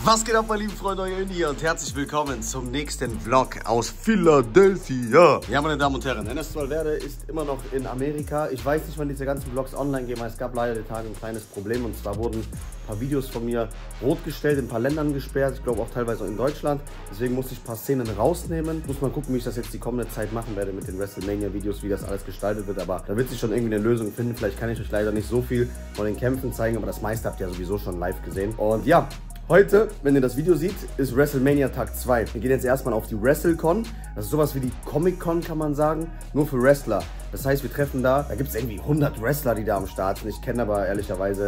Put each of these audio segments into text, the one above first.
Was geht ab, meine lieben Freunde, euer Indy hier und herzlich willkommen zum nächsten Vlog aus Philadelphia. Ja, meine Damen und Herren, Enes Valverde ist immer noch in Amerika. Ich weiß nicht, wann diese ganzen Vlogs online gehen, weil es gab leider die Tage ein kleines Problem. Und zwar wurden ein paar Videos von mir rot gestellt, in ein paar Ländern gesperrt. Ich glaube auch teilweise auch in Deutschland. Deswegen musste ich ein paar Szenen rausnehmen. Muss mal gucken, wie ich das jetzt die kommende Zeit machen werde mit den WrestleMania-Videos, wie das alles gestaltet wird. Aber da wird sich schon irgendwie eine Lösung finden. Vielleicht kann ich euch leider nicht so viel von den Kämpfen zeigen, aber das meiste habt ihr ja sowieso schon live gesehen. Und ja, heute, wenn ihr das Video seht, ist WrestleMania Tag 2. Wir gehen jetzt erstmal auf die WrestleCon. Das ist sowas wie die Comic-Con, kann man sagen, nur für Wrestler. Das heißt, wir treffen da gibt es irgendwie 100 Wrestler, die da am Start sind. Ich kenne aber ehrlicherweise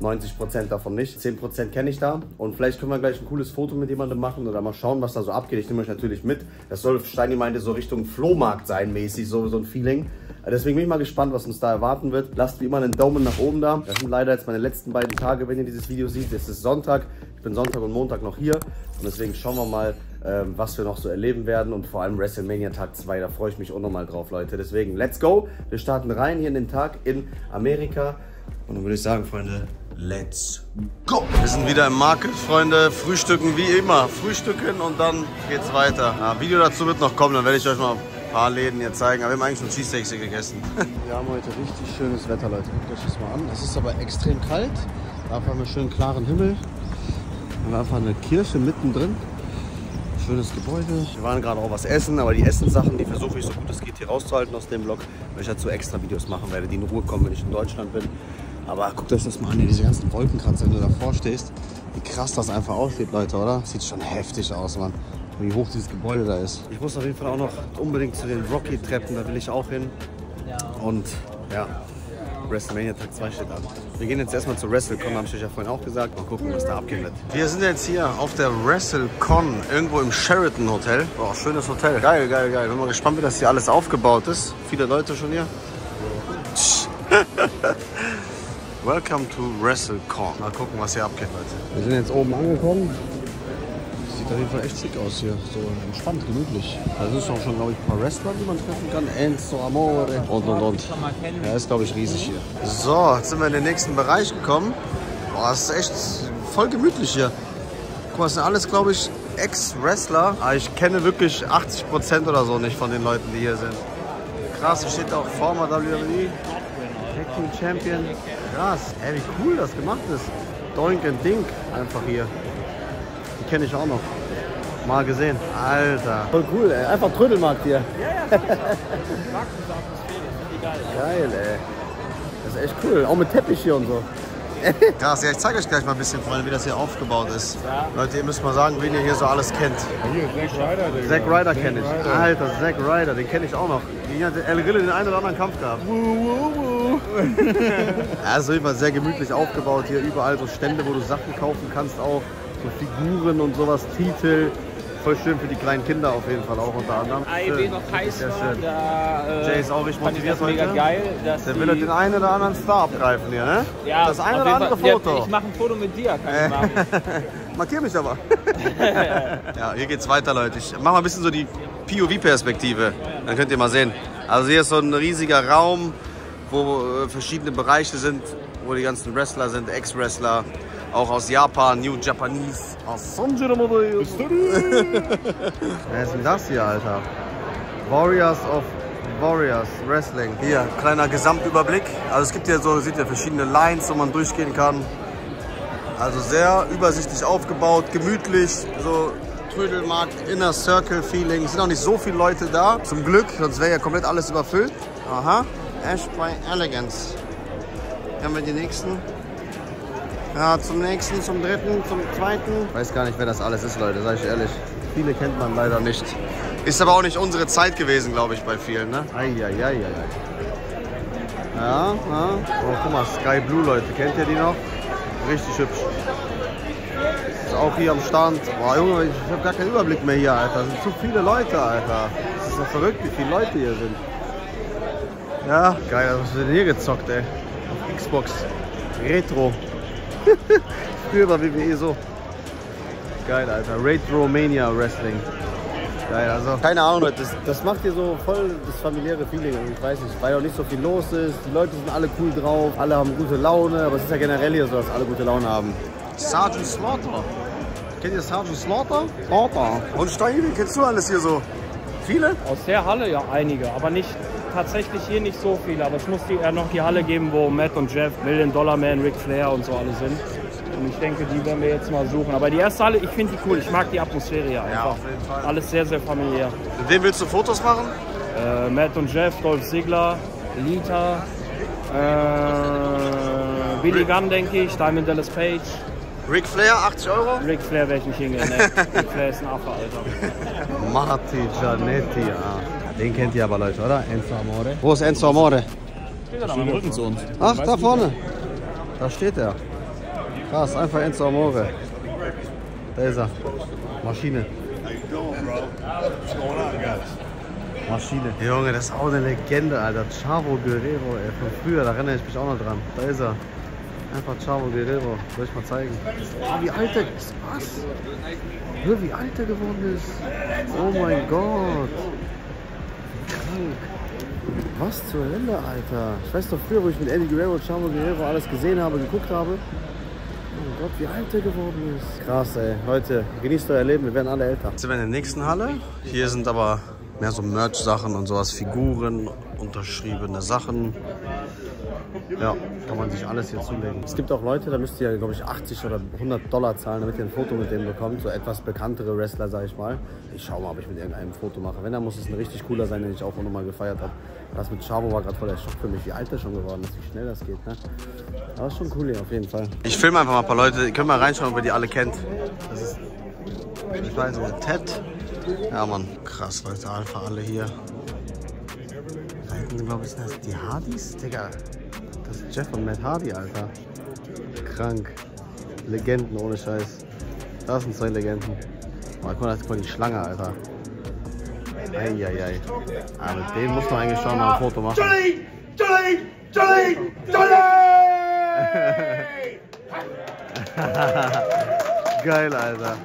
90% davon nicht. 10% kenne ich da. Und vielleicht können wir gleich ein cooles Foto mit jemandem machen oder mal schauen, was da so abgeht. Ich nehme euch natürlich mit. Das soll, Steini meinte, so Richtung Flohmarkt sein mäßig, so ein Feeling. Deswegen bin ich mal gespannt, was uns da erwarten wird. Lasst wie immer einen Daumen nach oben da. Das sind leider jetzt meine letzten beiden Tage, wenn ihr dieses Video seht. Es ist Sonntag. Ich bin Sonntag und Montag noch hier. Und deswegen schauen wir mal, was wir noch so erleben werden. Und vor allem WrestleMania Tag 2. Da freue ich mich auch nochmal drauf, Leute. Deswegen, let's go. Wir starten rein hier in den Tag in Amerika. Und dann würde ich sagen, Freunde, let's go. Wir sind wieder im Market, Freunde. Frühstücken wie immer. Frühstücken und dann geht's weiter. Ja, Video dazu wird noch kommen. Dann werde ich euch mal paar Läden hier zeigen, aber wir haben eigentlich schon Cheesesteaks hier gegessen. Wir haben heute richtig schönes Wetter, Leute. Guckt euch das mal an. Es ist aber extrem kalt. Dafür haben wir schön klaren Himmel. Wir haben einfach eine Kirche mittendrin. Schönes Gebäude. Wir waren gerade auch was essen, aber die Essenssachen, die versuche ich so gut es geht hier rauszuhalten aus dem Vlog, weil ich dazu extra Videos machen werde, die in Ruhe kommen, wenn ich in Deutschland bin. Aber guckt euch das mal an, hier diese ganzen Wolkenkratzer, wenn du davor stehst. Wie krass das einfach aussieht, Leute, oder? Sieht schon heftig aus, Mann. Wie hoch dieses Gebäude da ist. Ich muss auf jeden Fall auch noch unbedingt zu den Rocky-Treppen, da will ich auch hin. Und ja, WrestleMania Tag 2 steht an. Wir gehen jetzt erstmal zur WrestleCon, habe ich euch ja vorhin auch gesagt. Mal gucken, was da abgeht. Wir sind jetzt hier auf der WrestleCon, irgendwo im Sheraton Hotel. Boah, schönes Hotel. Geil, geil, geil. Bin mal gespannt, wie das hier alles aufgebaut ist. Viele Leute schon hier. Welcome to WrestleCon. Mal gucken, was hier abgeht, Leute. Wir sind jetzt oben angekommen. Sieht auf jeden Fall echt schick aus hier. So entspannt, gemütlich. Da sind auch schon, glaube ich, ein paar Wrestler, die man treffen kann. Enzo Amore und. Ja, ist, glaube ich, riesig hier. So, jetzt sind wir in den nächsten Bereich gekommen. Boah, das ist echt voll gemütlich hier. Guck mal, das sind alles, glaube ich, Ex-Wrestler. Aber ich kenne wirklich 80% oder so nicht von den Leuten, die hier sind. Krass, hier steht auch former WWE. Tag Team Champion. Krass. Ey, wie cool das gemacht ist. Doink and Dink einfach hier. Die kenne ich auch noch. Mal gesehen. Alter. Voll cool, ey. Einfach Trödelmarkt hier. Ja, ja. Ich mag diese Atmosphäre. Finde ich geil. Geil, ey. Das ist echt cool. Auch mit Teppich hier und so. Krass, ja, ich zeige euch gleich mal ein bisschen, Freunde, wie das hier aufgebaut ist. Ja. Leute, ihr müsst mal sagen, wen ihr hier so alles kennt. Hier, Zack Ryder. Zack Ryder kenne ich. Alter, Zack Ryder, den kenne ich auch noch. Gegen hat El Rille den einen oder anderen Kampf gehabt. Ja, ist auf jeden Fall sehr gemütlich aufgebaut. Hier überall so Stände, wo du Sachen kaufen kannst auch. So Figuren und sowas, Titel. Voll schön für die kleinen Kinder auf jeden Fall auch unter anderem. AEW noch heiß war, Jay ist auch richtig motiviert heute. Mega geil, der will den einen oder anderen Star abgreifen hier, ne? Ja, das eine oder andere Foto. Ja, ich mache ein Foto mit dir, kann ich machen. Markier mich aber. Ja, hier geht's weiter, Leute. Ich mach mal ein bisschen so die POV-Perspektive. Dann könnt ihr mal sehen. Also hier ist so ein riesiger Raum, wo verschiedene Bereiche sind, wo die ganzen Wrestler sind, Ex-Wrestler. Auch aus Japan, New Japanese. Aus Sanjiro Modell. Was ist denn das hier, Alter? Warriors of Warriors Wrestling. Hier, kleiner Gesamtüberblick. Also es gibt hier so, seht ihr, verschiedene Lines, wo man durchgehen kann. Also sehr übersichtlich aufgebaut, gemütlich, so Trödelmarkt, Inner Circle Feeling. Es sind auch nicht so viele Leute da, zum Glück, sonst wäre ja komplett alles überfüllt. Aha, Ash by Elegance. Hier haben wir die nächsten. Ja, zum nächsten, zum dritten, zum zweiten. Ich weiß gar nicht, wer das alles ist, Leute, sag ich ehrlich. Viele kennt man leider nicht. Ist aber auch nicht unsere Zeit gewesen, glaube ich, bei vielen, ne? Eieieiei. Ja. Oh, guck mal, Sky Blue, Leute, kennt ihr die noch? Richtig hübsch. Ist auch hier am Stand. Boah, Junge, ich habe gar keinen Überblick mehr hier, Alter. Es sind zu viele Leute, Alter. Das ist doch verrückt, wie viele Leute hier sind. Ja, geil, was wird denn hier gezockt, ey? Auf Xbox. Retro. Früher war WWE so. Geil, Alter. Retromania Wrestling. Geil, also. Keine Ahnung, Leute. Das macht hier so voll das familiäre Feeling. Ich weiß nicht, weil auch nicht so viel los ist. Die Leute sind alle cool drauf. Alle haben gute Laune. Aber es ist ja generell hier so, dass alle gute Laune haben. Sergeant Slaughter. Kennt ihr Sergeant Slaughter? Slaughter. Und Steini, wen kennst du alles hier so? Viele? Aus der Halle ja einige, aber nicht tatsächlich hier nicht so viele. Aber es muss noch die Halle geben, wo Matt und Jeff, $1 Million Man, Ric Flair und so alle sind. Und ich denke, die werden wir jetzt mal suchen. Aber die erste Halle, ich finde die cool. Ich mag die Atmosphäre hier einfach. Ja, auf jeden Fall. Alles sehr, sehr familiär. Mit wem willst du Fotos machen? Matt und Jeff, Dolph Ziggler, Lita, Billy Gunn, denke ich, Diamond Dallas Page. Ric Flair, 80 €? Ric Flair werde ich nicht hingehen, ne? Ric Flair ist ein Affe, Alter. Marty Giannetti, ja. Den kennt ihr aber, Leute, oder? Enzo Amore. Wo ist Enzo Amore? Steht er da am Rücken zu uns? Ach, da vorne. Da steht er. Krass, einfach Enzo Amore. Da ist er. Maschine. Maschine. Junge, das ist auch eine Legende, Alter. Chavo Guerrero, ey, von früher, da erinnere ich mich auch noch dran. Da ist er. Einfach Chavo Guerrero. Soll ich mal zeigen? Oh, wie alt er ist. Was? Hör, wie alt er geworden ist. Oh mein Gott. Krank. Was zur Hölle, Alter. Ich weiß doch früher, wo ich mit Eddie Guerrero und Chavo Guerrero alles gesehen habe, geguckt habe. Oh mein Gott, wie alt er geworden ist. Krass, ey. Leute, genießt euer Leben, wir werden alle älter. Jetzt sind wir in der nächsten Halle. Hier sind aber mehr so Merch-Sachen und sowas, Figuren, unterschriebene Sachen. Ja, kann man sich alles hier zulegen. Es gibt auch Leute, da müsst ihr, glaube ich, 80 oder $100 zahlen, damit ihr ein Foto mit denen bekommt. So etwas bekanntere Wrestler, sage ich mal. Ich schaue mal, ob ich mit irgendeinem ein Foto mache. Wenn, dann muss es ein richtig cooler sein, den ich auch nochmal gefeiert habe. Das mit Chavo war gerade voll der Schock für mich, wie alt er schon geworden ist, wie schnell das geht. Ne? Aber ist schon cool hier, auf jeden Fall. Ich filme einfach mal ein paar Leute, ihr könnt mal reinschauen, ob ihr die alle kennt. Das ist, ich weiß nicht, Ted. Ja, Mann, krass, Leute, einfach alle hier. Da hinten, glaube ich, sind das die Hardys? Digga, das ist Jeff und Matt Hardy, Alter. Krank. Legenden ohne Scheiß. Das sind 2 Legenden. Oh, guck mal, die Schlange, Alter. Eieiei. Aber mit dem muss man eigentlich schon mal ein Foto machen. Johnny! Johnny! Johnny! Johnny! Geil, Alter.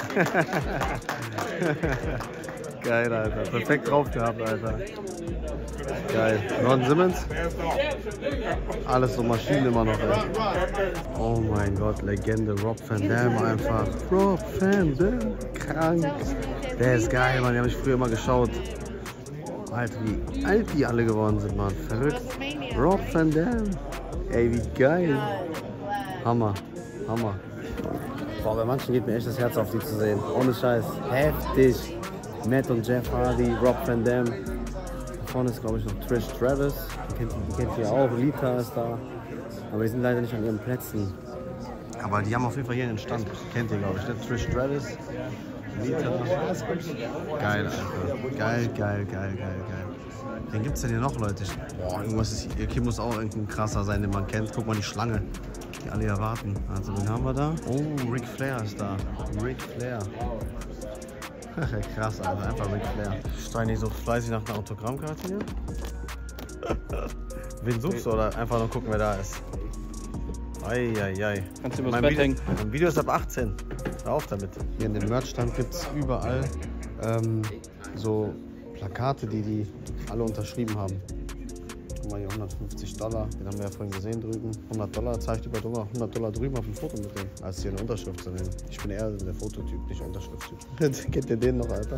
Geil, Alter. Perfekt drauf gehabt, Alter. Geil. Ron Simmons? Alles so Maschinen immer noch, ey. Oh mein Gott, Legende. Rob Van Dam einfach. Rob Van Dam. Krank. Der ist geil, Mann. Den habe ich früher immer geschaut. Alter, wie alt die alle geworden sind, Mann. Verrückt. Rob Van Dam. Ey, wie geil. Hammer. Hammer. Boah, bei manchen geht mir echt das Herz auf, die zu sehen. Ohne Scheiß. Heftig. Matt und Jeff Hardy, Rob Van Dam. Da vorne ist, glaube ich, noch Trish Stratus. Die kennt ihr auch. Lita ist da. Aber die sind leider nicht an ihren Plätzen. Aber die haben auf jeden Fall hier einen Stand. Kennt ihr, glaube ich, ne? Trish Stratus. Lita. Geil, Alter. Geil, geil, geil, geil, geil. Wen gibt's denn hier noch, Leute? Boah, irgendwas ist hier muss auch irgendein krasser sein, den man kennt. Guck mal, die Schlange. Die alle erwarten. Also, wen haben wir da? Oh, Ric Flair ist da. Ric Flair. Krass, Alter. Einfach Ric Flair. Steini sucht fleißig nach einer Autogrammkarte hier. Wen suchst du oder einfach nur gucken, wer da ist? Eieiei. Kannst du übers Bett hängen? Mein Video ist ab 18. Hör auf damit. Hier in dem Merchstand gibt es überall so Plakate, die alle unterschrieben haben. Guck mal hier, $150. Den haben wir ja vorhin gesehen drüben. $100 zeigt über drüber, $100 drüben auf dem Foto mit dem, als hier eine Unterschrift zu nehmen. Ich bin eher der Fototyp, nicht Unterschrifttyp. Kennt ihr den noch, Alter?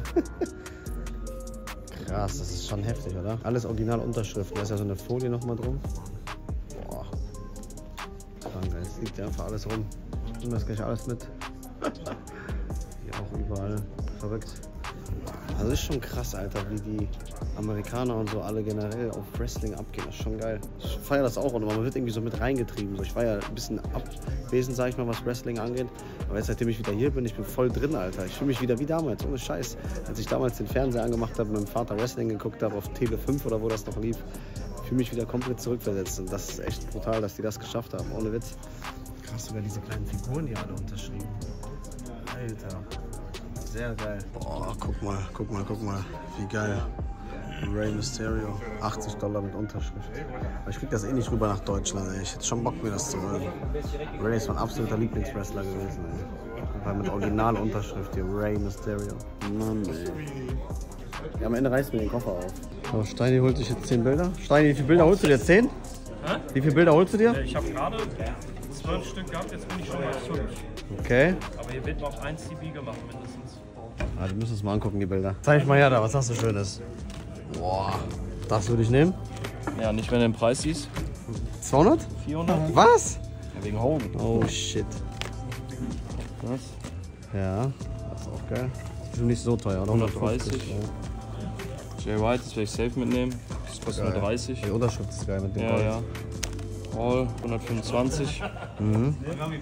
Krass, das ist schon heftig, oder? Alles original Unterschriften. Da ist ja so eine Folie nochmal drum. Boah. Jetzt liegt ja einfach alles rum. Ich nehme das gleich alles mit. Hier auch überall. Verrückt. Also ist schon krass, Alter, wie die Amerikaner und so alle generell auf Wrestling abgehen. Das ist schon geil. Ich feiere das auch und man wird irgendwie so mit reingetrieben. So, ich war ja ein bisschen abwesend, sag ich mal, was Wrestling angeht. Aber jetzt, seitdem ich wieder hier bin, ich bin voll drin, Alter. Ich fühle mich wieder wie damals, ohne Scheiß. Als ich damals den Fernseher angemacht habe, mit meinem Vater Wrestling geguckt habe, auf Tele 5 oder wo das noch lief, ich fühle mich wieder komplett zurückversetzt. Und das ist echt brutal, dass die das geschafft haben, ohne Witz. Krass, sogar diese kleinen Figuren, die alle unterschrieben. Alter. Sehr geil. Boah, guck mal, wie geil. Rey Mysterio, $80 mit Unterschrift. Aber ich krieg das eh nicht rüber nach Deutschland, ey. Ich hätte schon Bock, mir das zu holen. Rey ist mein absoluter Lieblingswrestler gewesen, ey. Einfach mit Original-Unterschrift hier, Rey Mysterio. Mann, ey. Ja, am Ende reißt mir den Koffer auf. So, Steini holt sich jetzt 10 Bilder. Steini, wie viele Bilder holst du dir? 10? Hä? Wie viele Bilder holst du dir? Ich habe gerade 12 Stück gehabt, jetzt bin ich schon bei 5. Okay. Aber hier wird noch 1 CB gemacht mindestens. Ah, du musst uns mal angucken, die Bilder. Zeig mal her da, was hast du Schönes? Boah, das würde ich nehmen. Ja, nicht wenn du den Preis siehst. 200? 400? Was? Ja, wegen Hogan. Oh shit. Das? Ja, das ist auch geil. Das ist bestimmt nicht so teuer, oder? 130. Ja. Jay White, das werde ich safe mitnehmen. Das kostet nur 30. Die Unterschrift ist geil mit dem Ja, Gold. ja. All 125. Mhm.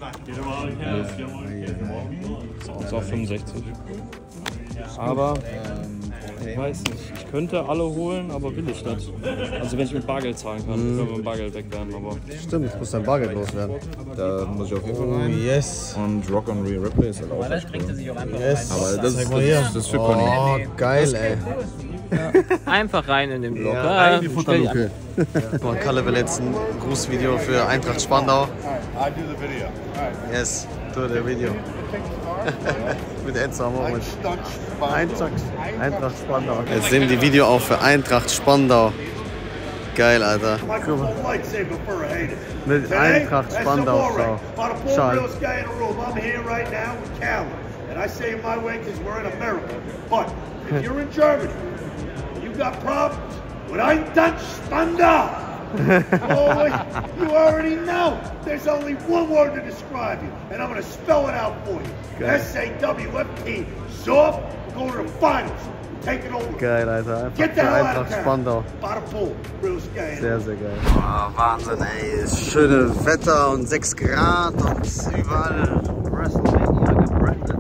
Das ist auch 65. Aber ich weiß nicht, ich könnte alle holen, aber will ich nicht. Also wenn ich mit Bargeld zahlen kann, können wir mit Bargeld weg werden. Aber Stimmt, jetzt muss dein Bargeld loswerden. Da muss ich auf jeden Fall rein. Yes. Und Rock on Real Ripley ist halt auch echt cool. Yes. Aber das Zeig ist, mal hier. das ist für Conny. Oh, geil, ey. Einfach rein in den Block. Ja, die Futterluke. Ja. Kalle will jetzt ein Grußvideo für Eintracht Spandau. Yes, do the video. Mit Enzo am Moment. Eintracht Spandau. Jetzt nehmen die Video auf für Eintracht Spandau. Geil, Alter. Guck mal. Mit Eintracht Spandau, Frau. Schau. You got problems with Eintracht Spandau. Oh, you already know. There's only one word to describe you, and I'm going to spell it out for you. SAWFT. Soft. Go to the finals. Take it over. Geil, Alter. Einfach Get the für hell out of Eintracht Spandau. town. Bada boom. Real scale. Sehr, sehr geil. Oh, Wahnsinn, ey. Das schöne Wetter und 6 Grad und überall WrestleMania gebrandet.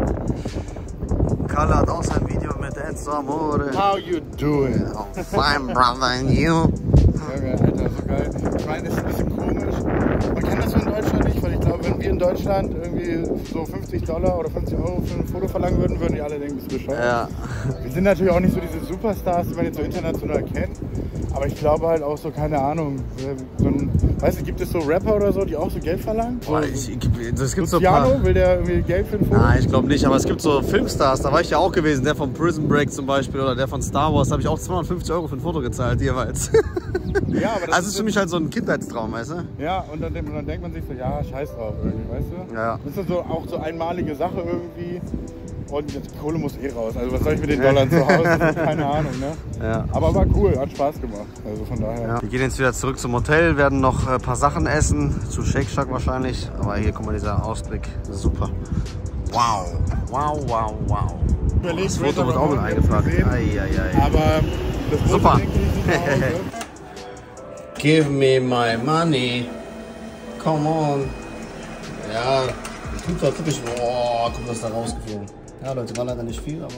Kalle hat auch sein Video mit Enzo Amore. How you doing? Oh, fine, brother, and you? Alter, so geil. Ich meine, das ist ein bisschen komisch. Man kennt das so in Deutschland nicht, weil ich glaube, wenn wir in Deutschland irgendwie so $50 oder 50 Euro für ein Foto verlangen würden, würden die alle denken, bist du bescheuert. Ja. Wir sind natürlich auch nicht so diese Superstars, die man jetzt so international kennt. Aber ich glaube halt auch so, keine Ahnung, so ein, weißt du, gibt es so Rapper oder so, die auch so Geld verlangen? So, Das gibt so ein Luciano, paar. will der irgendwie Geld für ein Foto? Nein, ich glaube nicht, aber es gibt so Filmstars, da war ich ja auch gewesen, der von Prison Break zum Beispiel oder der von Star Wars, da habe ich auch 250 Euro für ein Foto gezahlt jeweils. Ja, aber das Also ist für mich halt so ein Kindheitstraum, weißt du? Ja, und dann denkt man sich so, ja, scheiß drauf irgendwie, weißt du? Ja. Das ist so, auch so einmalige Sache irgendwie. Und die Kohle muss eh raus. Also was soll ich mit den Dollar zu Hause? Keine Ahnung, ne? Ja. Aber war cool, hat Spaß gemacht. Also von daher. Ja. Wir gehen jetzt wieder zurück zum Hotel, werden noch ein paar Sachen essen, zu Shake Shack wahrscheinlich. Aber hier, guck mal, dieser Ausblick, super. Wow, wow, wow, wow. Das Foto wird auch mit eingepackt. Aber das Super. denke ich, sieht aus, ne? Give me my money. Come on. Ja, tut so, typisch. Boah, guck, was da rausgeflogen. Ja, Leute, war leider nicht viel, aber.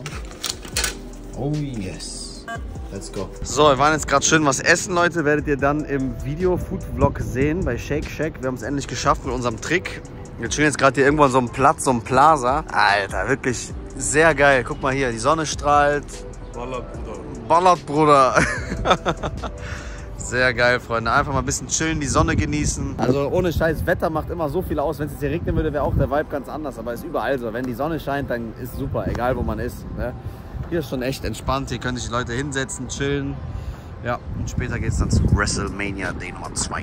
Oh yes. Let's go. So, wir waren jetzt gerade schön was essen, Leute. Werdet ihr dann im Video-Food-Vlog sehen bei Shake Shack. Wir haben es endlich geschafft mit unserem Trick. Wir stehen jetzt gerade hier irgendwo an so einem Platz, so einem Plaza. Alter, wirklich sehr geil. Guck mal hier, die Sonne strahlt. Ballert, Bruder. Sehr geil, Freunde. Einfach mal ein bisschen chillen, die Sonne genießen. Also ohne Scheiß, Wetter macht immer so viel aus. Wenn es jetzt hier regnen würde, wäre auch der Vibe ganz anders. Aber ist überall so. Wenn die Sonne scheint, dann ist super, egal wo man ist. Ne? Hier ist schon echt entspannt. Hier können sich die Leute hinsetzen, chillen. Ja, und später geht es dann zu WrestleMania Day Nummer 2.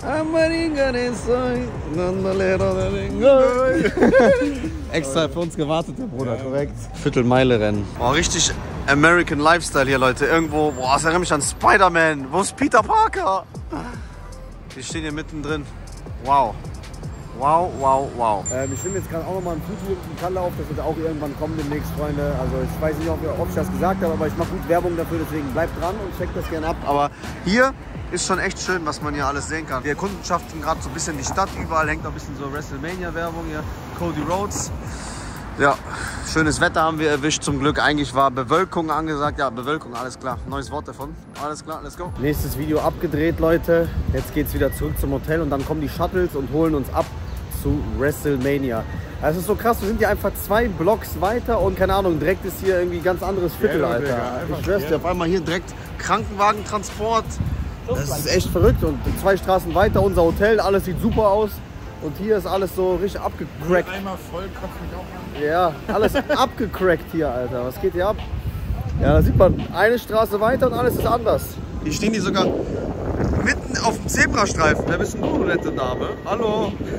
Extra für uns gewartet, der Bruder, korrekt. Viertelmeile-Rennen. Boah, richtig American Lifestyle hier, Leute. Irgendwo, boah, das erinnert mich an Spider-Man. Wo ist Peter Parker? Wir stehen hier mittendrin. Wow. Wow, wow, wow. Ich nehme jetzt gerade auch nochmal ein Foodvlog mit Kalle auf. Das wird auch irgendwann kommen demnächst, Freunde. Also ich weiß nicht, ob ich das gesagt habe, aber ich mache gut Werbung dafür. Deswegen bleibt dran und checkt das gerne ab. Aber hier ist schon echt schön, was man hier alles sehen kann. Wir erkundschaften gerade so ein bisschen die Stadt. Überall hängt noch ein bisschen so WrestleMania-Werbung hier. Cody Rhodes. Ja, schönes Wetter haben wir erwischt zum Glück. Eigentlich war Bewölkung angesagt. Ja, Bewölkung, alles klar. Neues Wort davon. Alles klar, let's go. Nächstes Video abgedreht, Leute. Jetzt geht's wieder zurück zum Hotel und dann kommen die Shuttles und holen uns ab zu WrestleMania. Also es ist so krass, wir sind hier einfach 2 Blocks weiter und keine Ahnung, direkt ist hier irgendwie ein ganz anderes Viertel, Alter. Ich schwör's dir, auf einmal hier direkt Krankenwagentransport. Das ist echt verrückt und 2 Straßen weiter unser Hotel, alles sieht super aus. Und hier ist alles so richtig abgecrackt. Einmal voll, kotzt mich auch an. Ja, alles abgecrackt hier, Alter. Was geht hier ab? Ja, da sieht man eine Straße weiter und alles ist anders. Hier stehen die sogar mitten auf dem Zebrastreifen. Wer bist denn du, nette Dame? Hallo?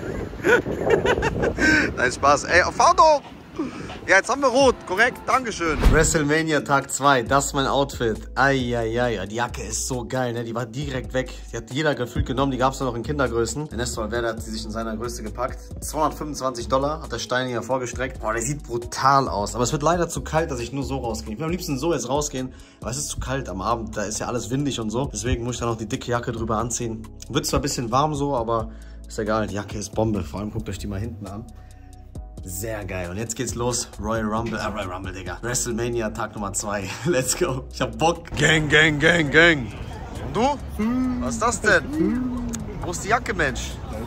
Nein, Spaß. Ey, fahr doch! Ja, jetzt haben wir rot, korrekt, dankeschön. WrestleMania Tag 2, das ist mein Outfit. Eieiei, die Jacke ist so geil, ne? Die war direkt weg. Die hat jeder gefühlt genommen, die gab es nur noch in Kindergrößen. Ernesto Valverde hat sie sich in seiner Größe gepackt. $225 hat der Stein hier vorgestreckt. Boah, der sieht brutal aus. Aber es wird leider zu kalt, dass ich nur so rausgehe. Ich will am liebsten so jetzt rausgehen, aber es ist zu kalt am Abend. Da ist ja alles windig und so. Deswegen muss ich da noch die dicke Jacke drüber anziehen. Wird zwar ein bisschen warm so, aber ist egal. Die Jacke ist Bombe. Vor allem guckt euch die mal hinten an. Sehr geil. Und jetzt geht's los. Royal Rumble, Digga. WrestleMania Tag Nummer 2. Let's go. Ich hab Bock. Gang, gang, gang, gang. Und du? Was ist das denn? Wo ist die Jacke, Mensch?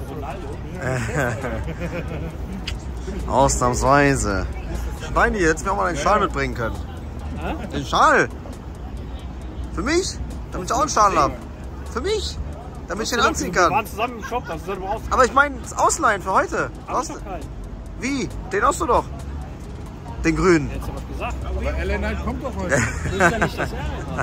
Ausnahmsweise. Steini, jetzt wir auch mal den Schal mitbringen können. Den Schal? Für mich? Damit ich auch einen Schal hab. Für mich? Damit ich den anziehen kann. Wir waren zusammen im Shop, das ist doch aber ich meine, das Ausleihen für heute. Was? Wie? Den hast du doch. Den grünen. Hättest du was gesagt? Aber LA Knight kommt doch heute. Das ist ja nicht das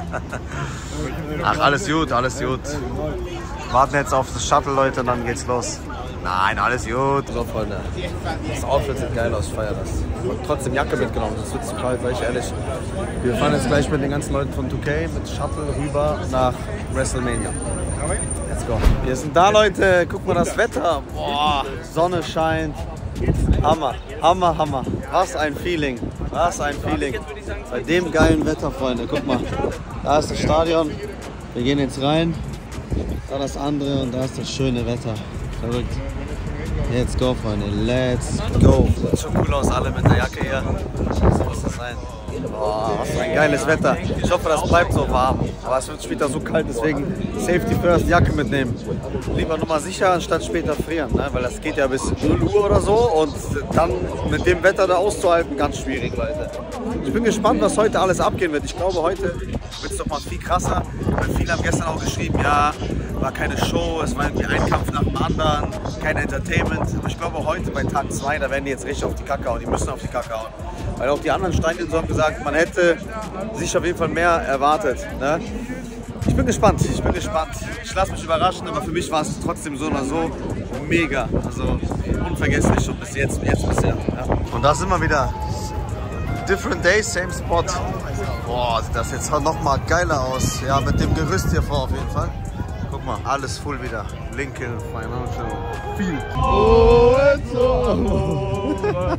Ach, alles gut, alles gut. Warten jetzt auf das Shuttle, Leute, und dann geht's los. Nein, alles gut. So, Freunde. Das Outfit sieht geil aus, ich feier das. Ich hab trotzdem Jacke mitgenommen, das wird zu kalt, sag ich ehrlich. Wir fahren jetzt gleich mit den ganzen Leuten von 2K mit Shuttle rüber nach WrestleMania. Let's go. Wir sind da, Leute. Guck mal das Wetter. Boah, Sonne scheint. Hammer, Hammer, Hammer. Was ein Feeling. Was ein Feeling. Bei dem geilen Wetter, Freunde. Guck mal. Da ist das Stadion. Wir gehen jetzt rein. Da das andere und da ist das schöne Wetter. Verrückt. Let's go, Freunde. Let's go. Sieht schon cool aus, alle mit der Jacke hier. So muss das sein. Boah, was für ein geiles Wetter. Ich hoffe, das bleibt so warm. Aber es wird später so kalt, deswegen Safety First, Jacke mitnehmen. Lieber nochmal sicher, anstatt später frieren. Ne? Weil das geht ja bis 0 Uhr oder so. Und dann mit dem Wetter da auszuhalten, ganz schwierig, Leute. Ich bin gespannt, was heute alles abgehen wird. Ich glaube, heute wird es doch mal viel krasser. Weil viele haben gestern auch geschrieben, ja, war keine Show, es war irgendwie ein Kampf nach dem anderen, kein Entertainment. Aber ich glaube, heute bei Tag 2, da werden die jetzt richtig auf die Kacke hauen. Die müssen auf die Kacke hauen. Weil auch die anderen Steine so haben gesagt, man hätte sich auf jeden Fall mehr erwartet. Ne? Ich bin gespannt, ich bin gespannt. Ich lasse mich überraschen, aber für mich war es trotzdem so oder so mega. Also unvergesslich schon bis jetzt bisher. Ja. Und da sind wir wieder. Different day, same spot. Boah, sieht das jetzt noch mal geiler aus. Ja, mit dem Gerüst hier vor auf jeden Fall. Guck mal, alles full wieder. Lincoln Financial. Viel. Oh, it's over.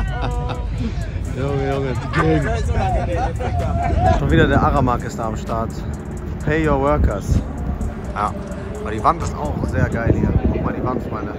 Junge, die Gang. Schon wieder der Aramak ist da am Start. Pay your workers. Ja, aber die Wand ist auch sehr geil hier. Guck mal die Wand, Freunde.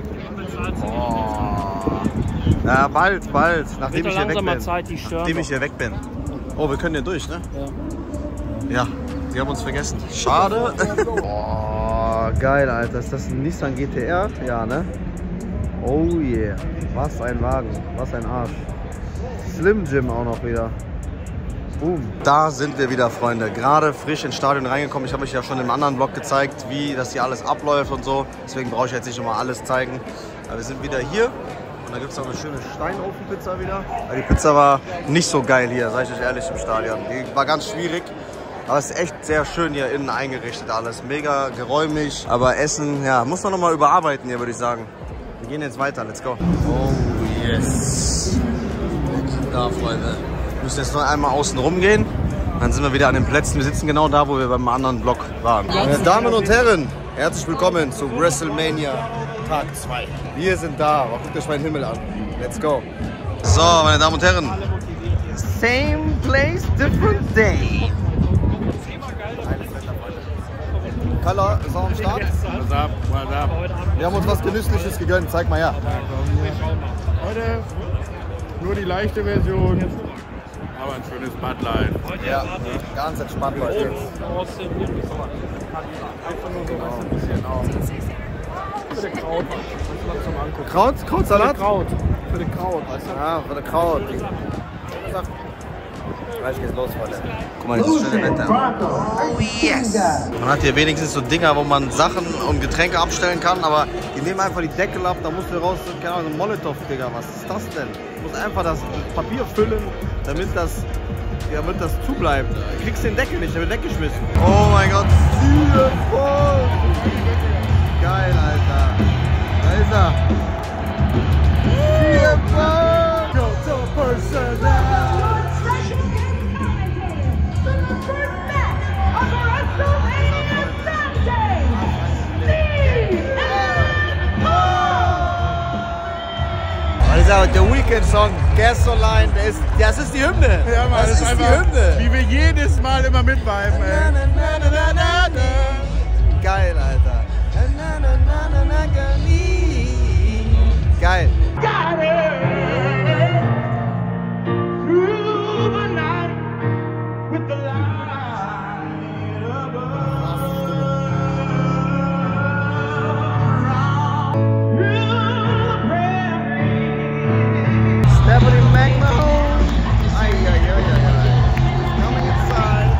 Oh. Ja, bald. Nachdem ich hier weg bin. Oh, wir können hier durch, ne? Ja. Ja, die haben uns vergessen. Schade. Oh, geil, Alter. Ist das ein Nissan GTR? Ja, ne? Oh yeah. Was ein Wagen. Was ein Arsch. Slim Jim auch noch wieder. Boom. Da sind wir wieder, Freunde. Gerade frisch ins Stadion reingekommen. Ich habe euch ja schon im anderen Vlog gezeigt, wie das hier alles abläuft und so. Deswegen brauche ich jetzt nicht nochmal alles zeigen. Aber wir sind wieder hier. Und da gibt es auch eine schöne Steinofenpizza wieder. Aber die Pizza war nicht so geil hier, sage ich euch ehrlich, im Stadion. Die war ganz schwierig. Aber es ist echt sehr schön hier innen eingerichtet alles. Mega geräumig. Aber Essen, ja, muss man nochmal überarbeiten hier, würde ich sagen. Wir gehen jetzt weiter. Let's go. Oh yes. Da, Freunde. Wir müssen jetzt noch einmal außen rum gehen. Dann sind wir wieder an den Plätzen. Wir sitzen genau da, wo wir beim anderen Vlog waren. Meine Damen und Herren, herzlich willkommen zu WrestleMania Tag 2. Wir sind da. Guckt euch meinen Himmel an. Let's go. So, meine Damen und Herren. Same place, different day. Kalla ist auch am Start. Was ab? Wir haben uns was Genüssliches gegönnt. Zeig mal her. Heute nur die leichte Version, aber ein schönes Bud Light. Ja, ganz entspannt, Leute. Krautsalat? Für den Kraut. Ja, für den Kraut. Gleich geht's los, Freunde. Guck mal, dieses schöne Wetter. Oh yes! Man hat hier wenigstens so Dinger, wo man Sachen und Getränke abstellen kann, aber die nehmen einfach die Deckel ab, da musst du raus, keine Ahnung, so ein Molotow-Digga, was ist das denn? Du musst einfach das Papier füllen, damit das zubleibt. Du kriegst den Deckel nicht, der wird weggeschmissen. Oh mein Gott, voll! Geil, Alter. Da ist er. Simple! Total personality! Also der Weekend-Song, Gasoline, das ist die Hymne. Ja, Mann, das ist einfach, die Hymne. wie wir jedes Mal immer mitviben, ey. Geil, Alter. Geil. Stephanie McMahon. Ay. Coming inside.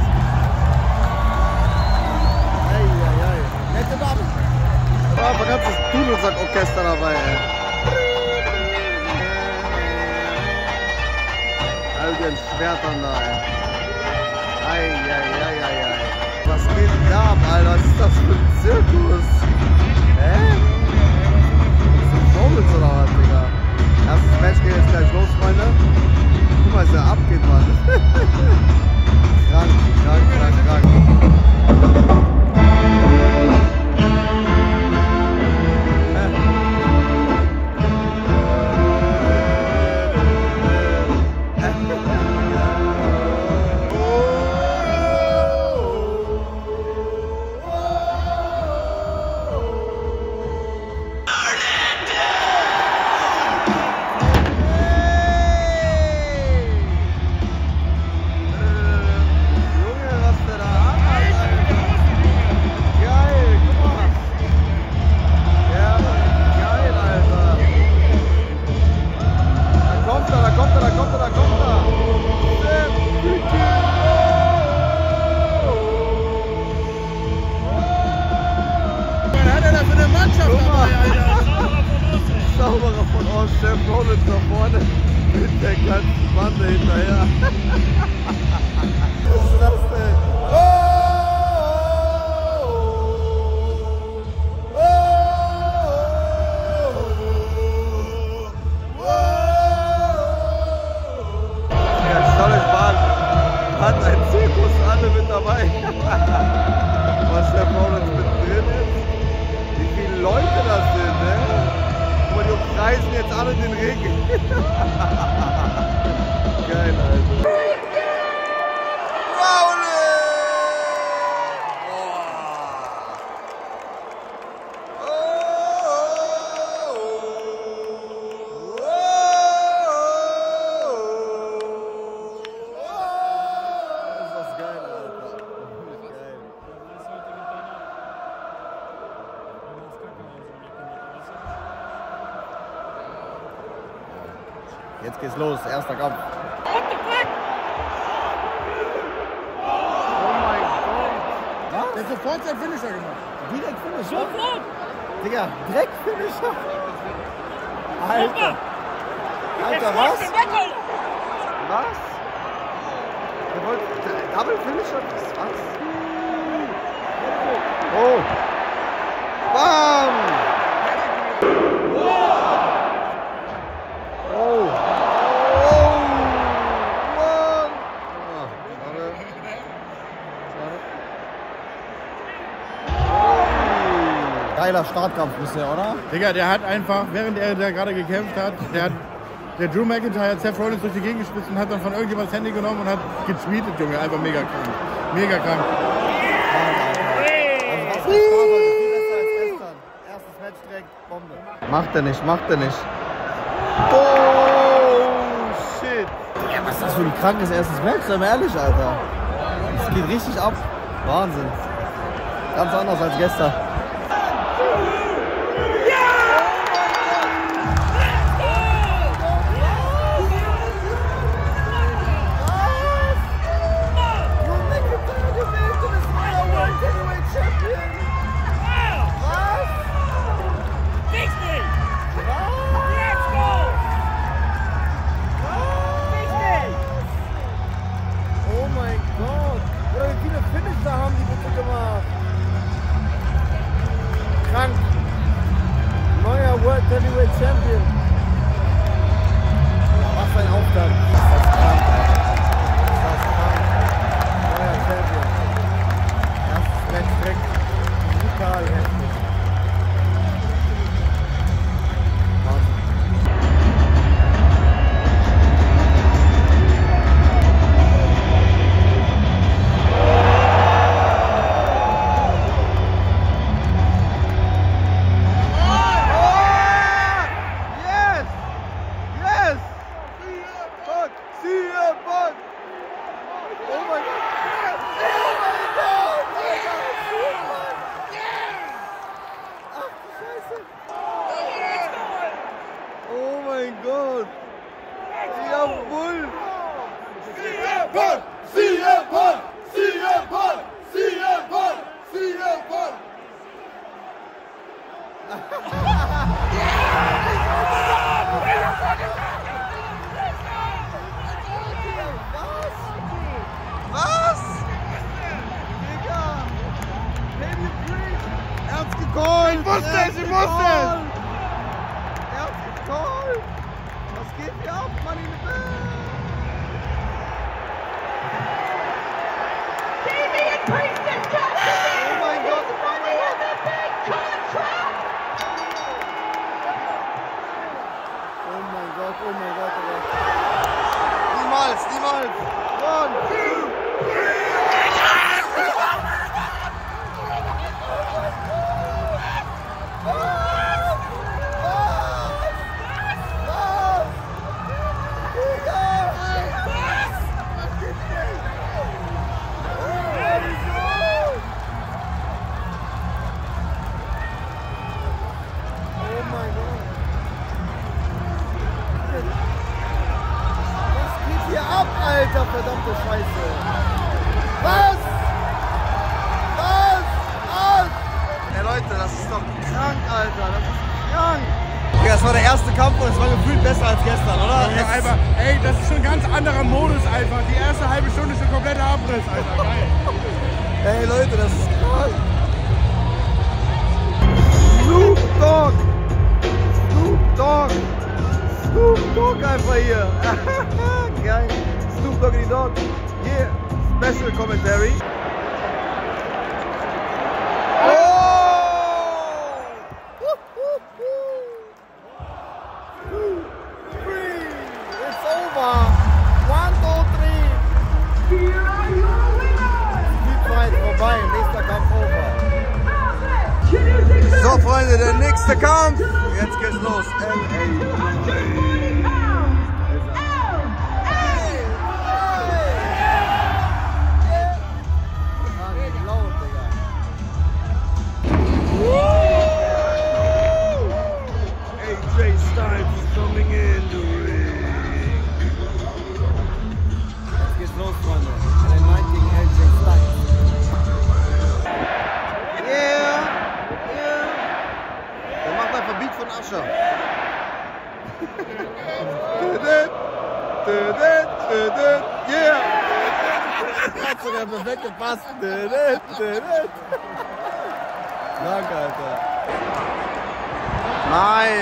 Ay. Nette Damen. Da war ein ganzes Dudelsack-Orchester dabei, ey. All den Schwertern da, ey. Ay. Was geht denn da ab, Alter? Was ist das für ein Zirkus? Hä? Ist das Rollins oder was, Digga? Erstes Match geht jetzt gleich los, Freunde. Guck mal, was da abgeht, Mann. Krank. Zauberer von Ost, Seth Rollins da vorne mit der ganzen Bande hinterher. Was ist das denn? Der Stollenbahn hat ein Zirkus, alle mit dabei. Was Seth Rollins mit drin ist. Wie viele Leute das sind, ne? Und die umkreisen jetzt alle den Ring. Geil, Alter. Jetzt geht's los, erster Kampf. Oh mein Gott. Was? Der hat sofort seinen Finisher gemacht. Direkt Finisher? Sofort! Digga, direkt Finisher? Alter! Alter, was? Was? Der wollte Double Finisher? Was? Oh! Bam! Geiler Startkampf bisher, oder? Digga, der hat einfach, während er da gerade gekämpft hat, der Drew McIntyre hat Seth Rollins durch die Gegend gespitzt und hat dann von irgendjemand das Handy genommen und hat getweetet, Junge. Einfach mega krank. Mega krank. Also das war viel besser als gestern. Erstes Match direkt Bombe. Macht er nicht. Oh, shit. Ja, was ist das für ein krankes erstes Match? Sei mal ehrlich, Alter. Das geht richtig ab. Wahnsinn. Ganz anders als gestern. Punk! CM Punk! CM Punk! CM Punk! CM Punk! Was? Digga! Baby Freak! Er hat's gecallt! Ich wusste es! Er hat's gecallt! Was geht hier ab, Money in the Bank? Damian Priest has got the Oh mein Gott! Money in the Bank contract! Oh mein Gott, oh mein Gott, oh Gott. Niemals, niemals! 1, 2, Alter, verdammte Scheiße! Was? Was? Was? Ey Leute, das ist doch krank, Alter! Das ist krank! Ja, das war der erste Kampf und es war gefühlt besser als gestern, oder? Ja, einfach, ey, das ist schon ein ganz anderer Modus einfach. Die erste halbe Stunde ist ein kompletter Abriss, Alter. Geil. Ey Leute, das ist krank! Snoop Dogg! Snoop Dogg! Snoop Dogg einfach hier! Geil! Snoop Doggy Dogg! Yeah! Special commentary! Oh! It's over! 1, 2, 3! Speedfight vorbei, nächster Kampf over. So Freunde, der nächste Kampf! Jetzt geht's los! Yeah! Hat sogar perfekt gepasst. Danke, Alter. Nein!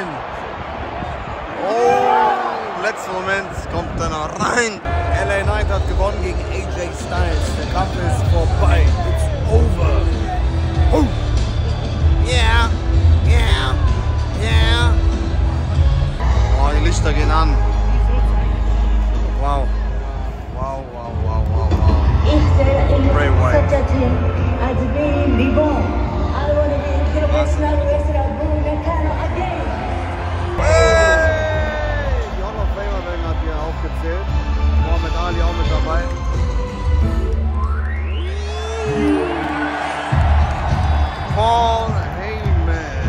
Oh! Letzter Moment kommt er noch rein. LA Knight hat gewonnen gegen AJ Styles. Der Kampf ist vorbei. It's over. Oh. Yeah! Yeah! Yeah! Oh, die Lichter gehen an. Wow. Wow, wow, wow, wow, wow. Bray Wyatt. Such a thing as being reborn. I want to be international wrestler Bull Nakano again. Hey! Die Hall of Famer werden hat hier aufgezählt. Muhammad Ali auch mit dabei. Paul Heyman.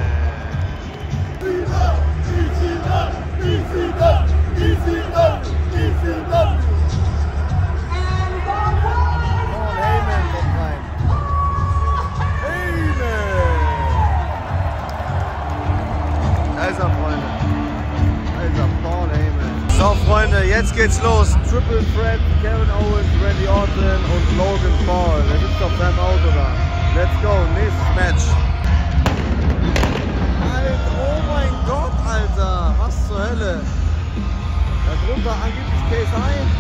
So Freunde, jetzt geht's los. Triple Threat, Kevin Owens, Randy Orton und Logan Paul. Der sitzt auf seinem Auto da. Let's go, nächstes Match. Alter, oh mein Gott, Alter. Was zur Hölle? Darunter angeblich Case ein.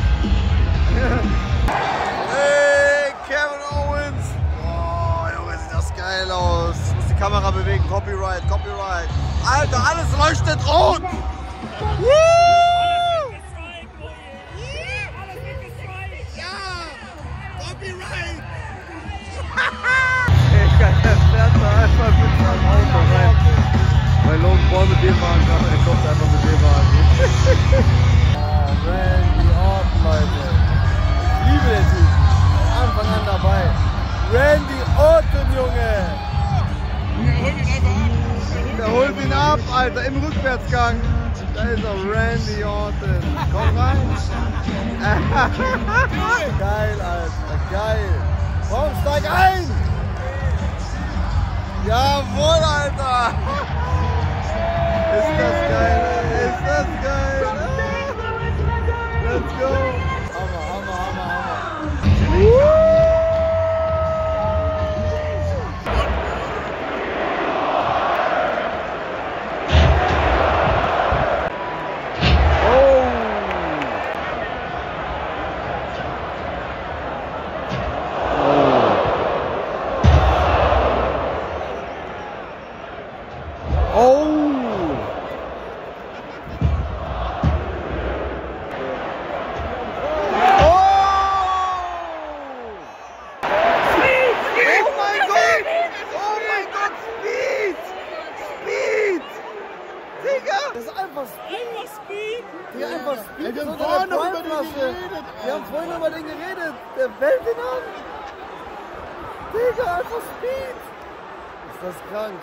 Hey, Kevin Owens. Oh, Junge, sieht das geil aus. Ich muss die Kamera bewegen. Copyright, Copyright. Alter, alles leuchtet rot. Woo! Der fährt da einfach mit seinem Auto rein. Weil Logan Paul mit dem Wagen kam, er kommt einfach mit dem Wagen. Randy Orton, Leute. Ich liebe den Typen. Von Anfang an dabei. Randy Orton, Junge. Der holt ihn ab, Alter, im Rückwärtsgang. Da ist auch Randy Orton. Komm rein. Geil, Alter. Geil. Komm, steig ein. Jawohl, Alter. Ist das geil. Ist das geil. Let's go. Hammer, Hammer, Hammer, Hammer. Wir haben vorhin über den geredet. Der fällt ihn an. Digga, einfach Speed. Ist das krank?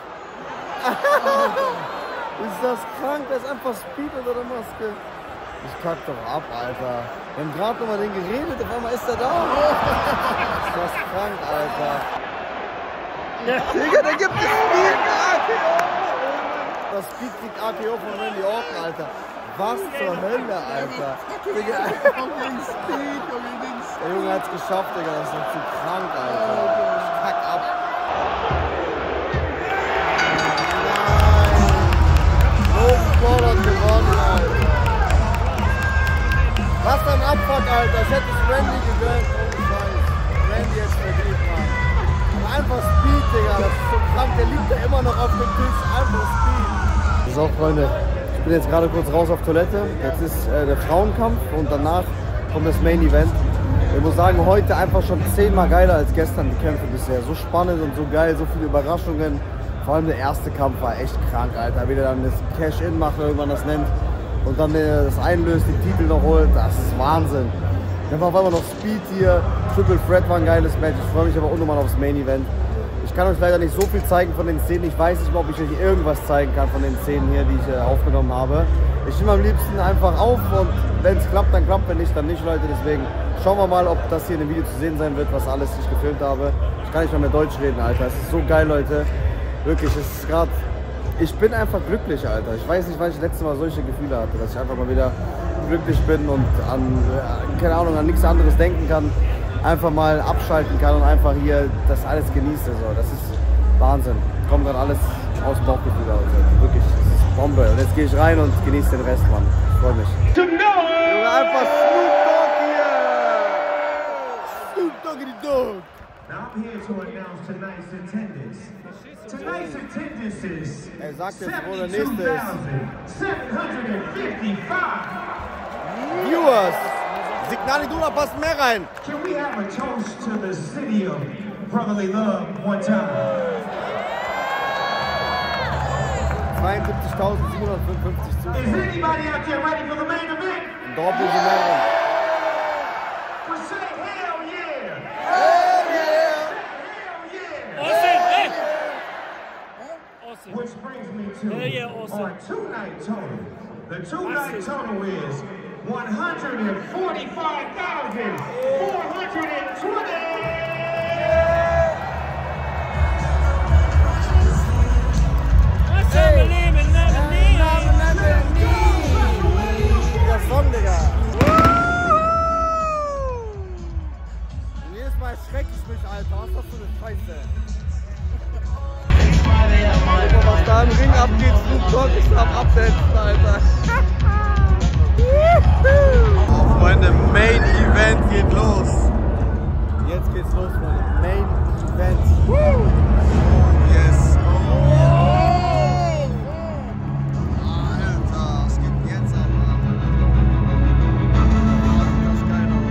Ist das krank? Der ist einfach Speed unter der Maske. Ich kack doch ab, Alter. Wir haben gerade über den geredet, auf einmal ist er da. Ist das krank, Alter. Digga, der gibt das Speed AKO. Das Speed kriegt AKO von Randy Orton, Alter. Was zur Hölle, Alter. Digga. Der Junge hat's geschafft, Digga. Das ist doch zu krank, Alter. Ich kack ab. Logan hat gewonnen, Alter. Was ein Abfuck, Alter. Ich hätte es Randy gegönnt. Ohne Scheiß. Randy jetzt verdient, Mann. Aber einfach Speed, Digga. Das ist so krank. Der liegt da immer noch auf dem Tisch. Einfach Speed. So, Freunde. Ich bin jetzt gerade kurz raus auf Toilette. Jetzt ist der Frauenkampf und danach kommt das Main Event. Ich muss sagen, heute einfach schon 10-mal geiler als gestern die Kämpfe bisher. So spannend und so geil, so viele Überraschungen. Vor allem der erste Kampf war echt krank, Alter. Wie der dann das Cash-In macht, oder wie man das nennt. Und dann das einlöst, den Titel noch holt. Das ist Wahnsinn. Dann war auf einmal noch Speed hier. Triple Threat war ein geiles Match. Ich freue mich aber unnormal aufs Main Event. Ich kann euch leider nicht so viel zeigen von den Szenen. Ich weiß nicht mal, ob ich euch irgendwas zeigen kann von den Szenen hier, die ich aufgenommen habe. Ich nehme am liebsten einfach auf und wenn es klappt, dann klappt. Wenn nicht, dann nicht, Leute. Deswegen schauen wir mal, ob das hier in dem Video zu sehen sein wird, was alles ich gefilmt habe. Ich kann nicht mal mehr Deutsch reden, Alter. Es ist so geil, Leute. Wirklich, es ist gerade... Ich bin einfach glücklich, Alter. Ich weiß nicht, wann ich das letzte Mal solche Gefühle hatte, dass ich einfach mal wieder glücklich bin und an, keine Ahnung, an nichts anderes denken kann. Einfach mal abschalten kann und einfach hier das alles genieße. So. Das ist Wahnsinn. Kommt gerade alles aus dem Bauchgefühl aus. Also wirklich, das ist Bombe. Und jetzt gehe ich rein und genieße den Rest, Mann. Ich freue mich. Junge, einfach Snoop Dogg hier! Snoop Doggity Dogg! Now I'm here to announce tonight's attendance. Tonight's attendance is 72,755 Viewers! Signal Iduna passt mehr rein! Can we have a toast to the city of brotherly love one time? 72.755 Zuschauer. Is anybody out there ready for the main event? Doppel die Mehrung. We say hell yeah! Hell yeah! Which brings me to our two-night total. The two-night total is 145,420. Der Song, Digga. Jedes Mal schreck ich mich, Alter. Was ist das für eine Scheiße? Guck mal, was da im Ring abgeht. Snoop Dogg ist am Abdancen, Alter. Oh, Freunde, Main Event geht los. Jetzt geht's los, Freunde. Main Event. Yes. Alter, was geht jetzt ab, Mann? Sieht das geil aus.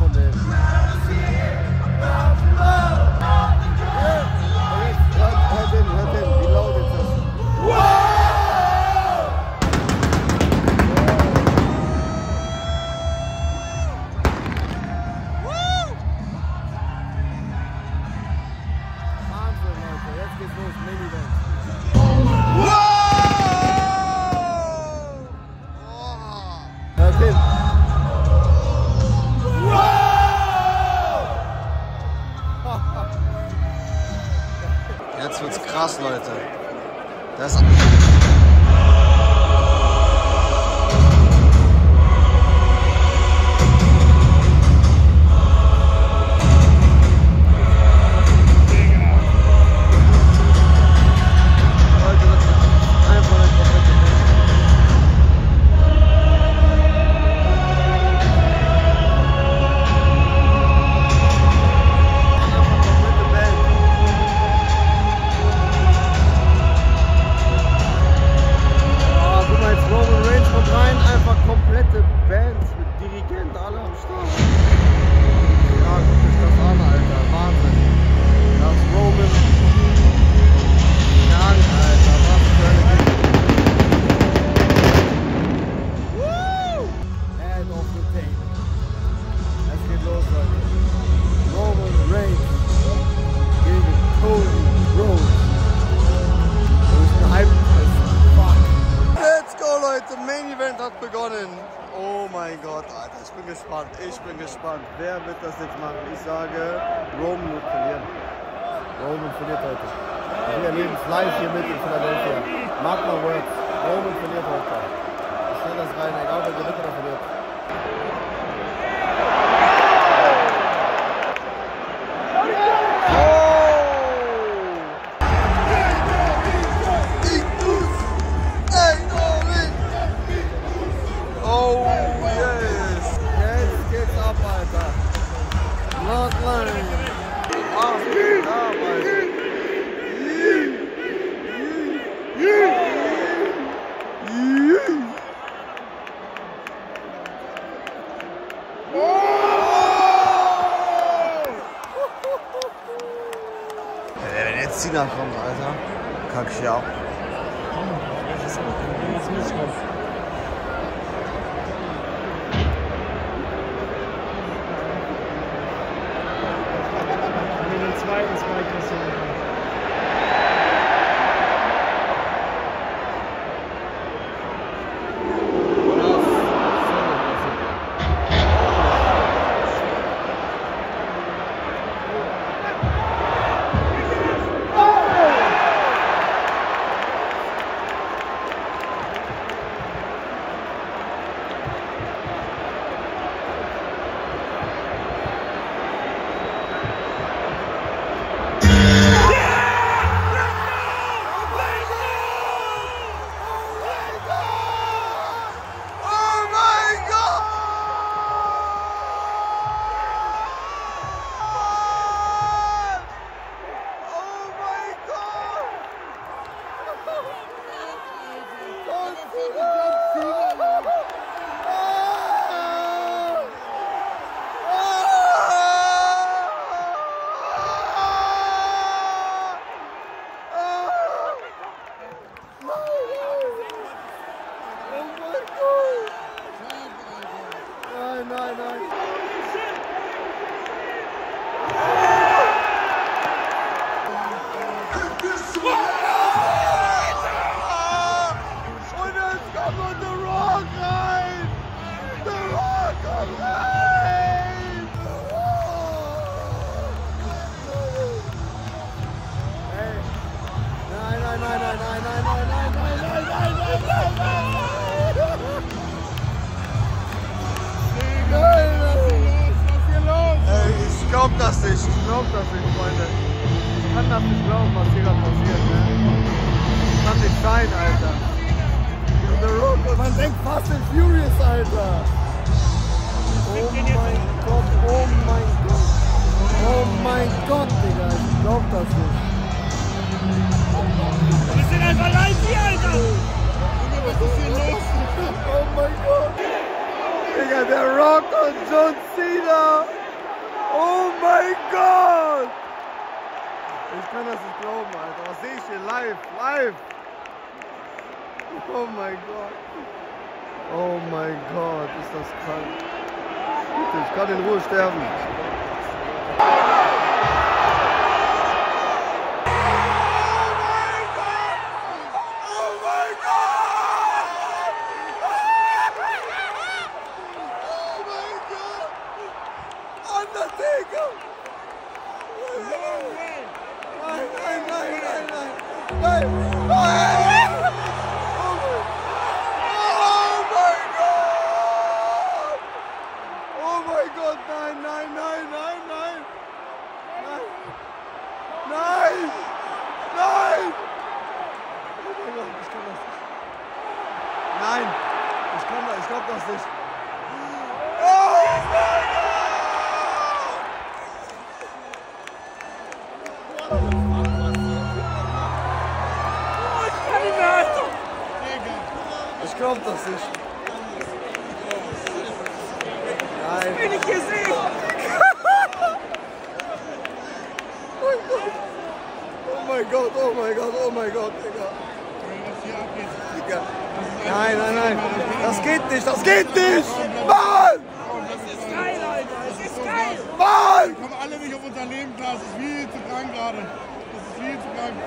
von denen. Hört hin, wie laut ist das? Wahnsinn, Leute, jetzt geht's los, Main Event. Hört hin. Jetzt wird's krass, Leute. Das ist begonnen. Oh mein Gott, Alter, ich bin gespannt. Wer wird das jetzt machen? Ich sage, Roman wird verlieren. Roman verliert heute. Wir erleben es live hier mit in Philadelphia. Mark my words, Roman verliert heute. Ich stelle das rein, egal wer gewinnt oder verliert. Wenn jetzt Cena kommt, Alter, kack ich hier ab. Den zweiten Spike ist hier. Ich glaub das nicht, Freunde. Ich kann das nicht glauben, was hier gerade passiert, ne? Das kann nicht sein, Alter. The Rock, man denkt Fast and Furious, Alter. Oh mein Gott, oh mein Gott. Oh mein Gott, Digga, ich glaub das nicht. Wir sind einfach live hier, Alter! Was ist hier los? Oh mein Gott. Digga, der Rock und John Cena. mein Gott! Ich kann das nicht glauben, Alter. Was sehe ich hier? Live! Oh mein Gott! Oh mein Gott, ist das krank. Bitte, ich kann in Ruhe sterben. Ich glaub das nicht. Oh mein Gott! Ich glaub das nicht. Nein. Das will ich hier sehen. Oh mein Gott, oh mein Gott, oh mein Gott, Digga. Nein. Das geht nicht, Mann! Das ist geil, Alter! Das ist geil! Mann! Wir kommen alle nicht auf unser Leben klar, das ist viel zu krank gerade. Das ist viel zu krank.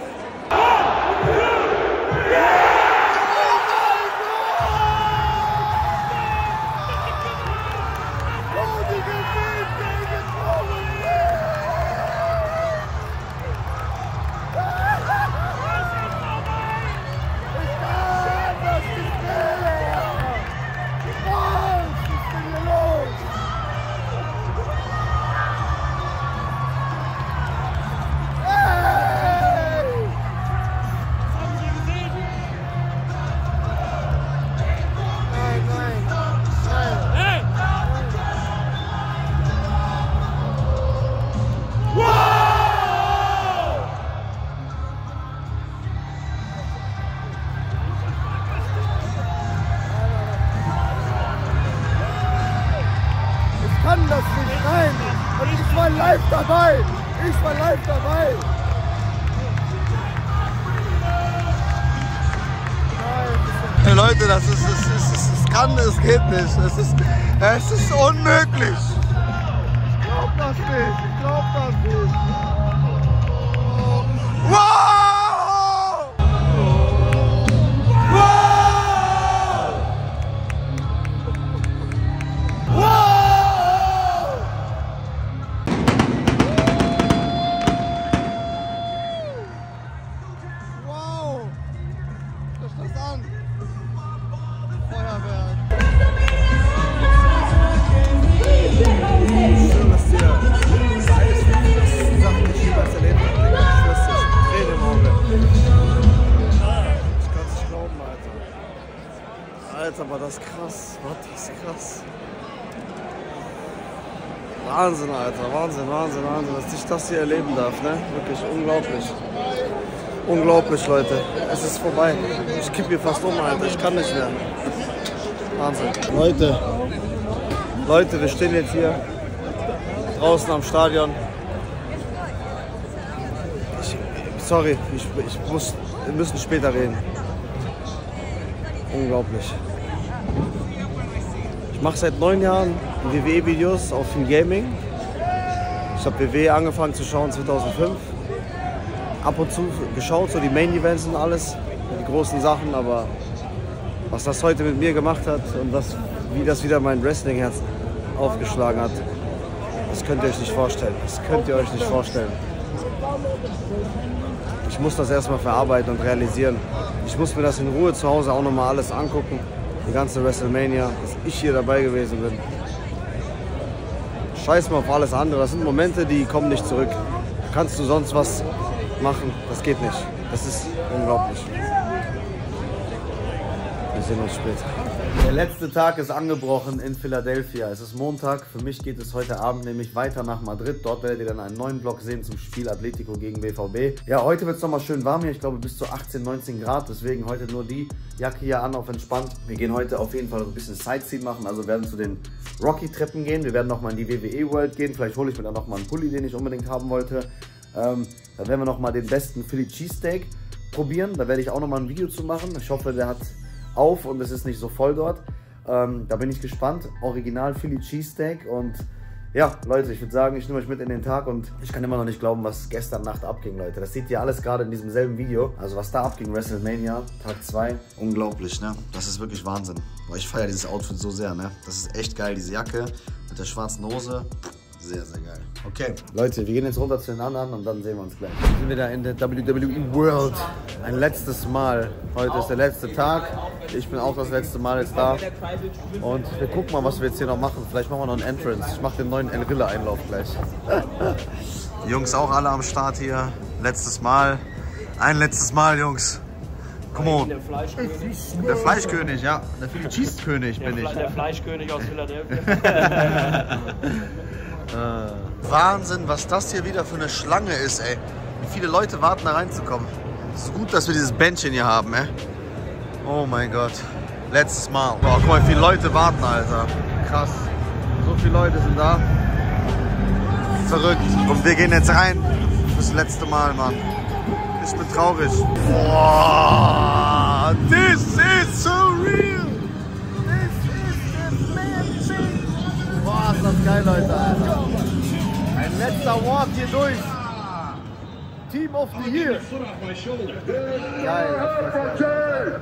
kann das nicht, nein! Und ich war live dabei! Ich war live dabei! Hey Leute, das ist, es geht nicht. Es ist unmöglich! Ich glaub das nicht! Ich glaub das nicht! Wow! Alter, aber das ist krass. Das ist krass. Wahnsinn, Alter. Wahnsinn, dass ich das hier erleben darf, ne? Wirklich unglaublich. Unglaublich, Leute. Es ist vorbei. Ich kipp hier fast um, Alter. Ich kann nicht mehr. Wahnsinn. Leute, wir stehen jetzt hier draußen am Stadion. Sorry, wir müssen später reden. Unglaublich. Ich mache seit 9 Jahren WWE-Videos auf dem Gaming. Ich habe WWE angefangen zu schauen 2005. Ab und zu geschaut, so die Main-Events und alles, die großen Sachen, aber was das heute mit mir gemacht hat und wie das wieder mein Wrestling-Herz aufgeschlagen hat, das könnt ihr euch nicht vorstellen. Das könnt ihr euch nicht vorstellen. Ich muss das erstmal verarbeiten und realisieren. Ich muss mir das in Ruhe zu Hause auch nochmal alles angucken. Die ganze WrestleMania, dass ich hier dabei gewesen bin. Scheiß mal auf alles andere. Das sind Momente, die kommen nicht zurück. Kannst du sonst was machen? Das geht nicht. Das ist unglaublich. Wir sehen uns später. Der letzte Tag ist angebrochen in Philadelphia. Es ist Montag. Für mich geht es heute Abend nämlich weiter nach Madrid. Dort werdet ihr dann einen neuen Vlog sehen zum Spiel Atletico gegen BVB. Ja, heute wird es nochmal schön warm hier. Ich glaube bis zu 18, 19 Grad. Deswegen heute nur die Jacke hier an, auf entspannt. Wir gehen heute auf jeden Fall so ein bisschen Sightseeing machen. Also werden zu den Rocky-Treppen gehen. Wir werden nochmal in die WWE World gehen. Vielleicht hole ich mir dann nochmal einen Pulli, den ich unbedingt haben wollte. Dann werden wir nochmal den besten Philly Cheesesteak probieren. Da werde ich auch nochmal ein Video zu machen. Ich hoffe, der hat auf und es ist nicht so voll dort. Da bin ich gespannt. Original Philly Cheesesteak. Und ja, Leute, ich würde sagen, ich nehme euch mit in den Tag und ich kann immer noch nicht glauben, was gestern Nacht abging, Leute. Das seht ihr alles gerade in diesem selben Video. Also was da abging, WrestleMania, Tag 2. Unglaublich, ne? Das ist wirklich Wahnsinn. Boah, ich feiere dieses Outfit so sehr, ne? Das ist echt geil, diese Jacke mit der schwarzen Hose. Sehr, sehr geil. Okay, Leute, wir gehen jetzt runter zu den anderen und dann sehen wir uns gleich. Wir sind wieder in der WWE World. Ein letztes Mal. Heute ist der letzte Tag. Ich bin auch das letzte Mal jetzt da. Und wir gucken mal, was wir jetzt hier noch machen. Vielleicht machen wir noch einen Entrance. Ich mache den neuen El Rilla-Einlauf gleich. Die Jungs auch alle am Start hier. Letztes Mal. Ein letztes Mal, Jungs. Come on. Der Fleischkönig. Der Fleischkönig, ja. Der Philly Cheese-König bin ich. Der Fleischkönig aus Philadelphia. Wahnsinn, was das hier wieder für eine Schlange ist, ey. Wie viele Leute warten da reinzukommen. Es ist gut, dass wir dieses Bändchen hier haben, ey. Oh mein Gott. Letztes Mal. Boah, guck mal, wie viele Leute warten, Alter. Krass. So viele Leute sind da. Verrückt. Und wir gehen jetzt rein fürs letzte Mal, Mann. Ich bin traurig. Boah, this is so real. This is amazing. Boah, ist das geil, Leute, Alter. Ein letzter Walk hier durch. Team of the Year. Geil, das ist geil.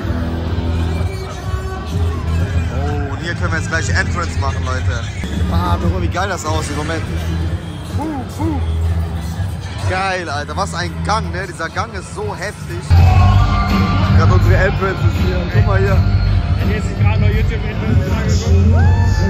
Oh, und hier können wir jetzt gleich Entrance machen, Leute. Ah, guck mal, wie geil das aussieht. Moment. Geil, Alter. Was ein Gang, ne? Dieser Gang ist so heftig. Gerade unsere Entrances hier. Guck mal hier. Wenn ihr sich gerade noch YouTube-Entrances angeguckt.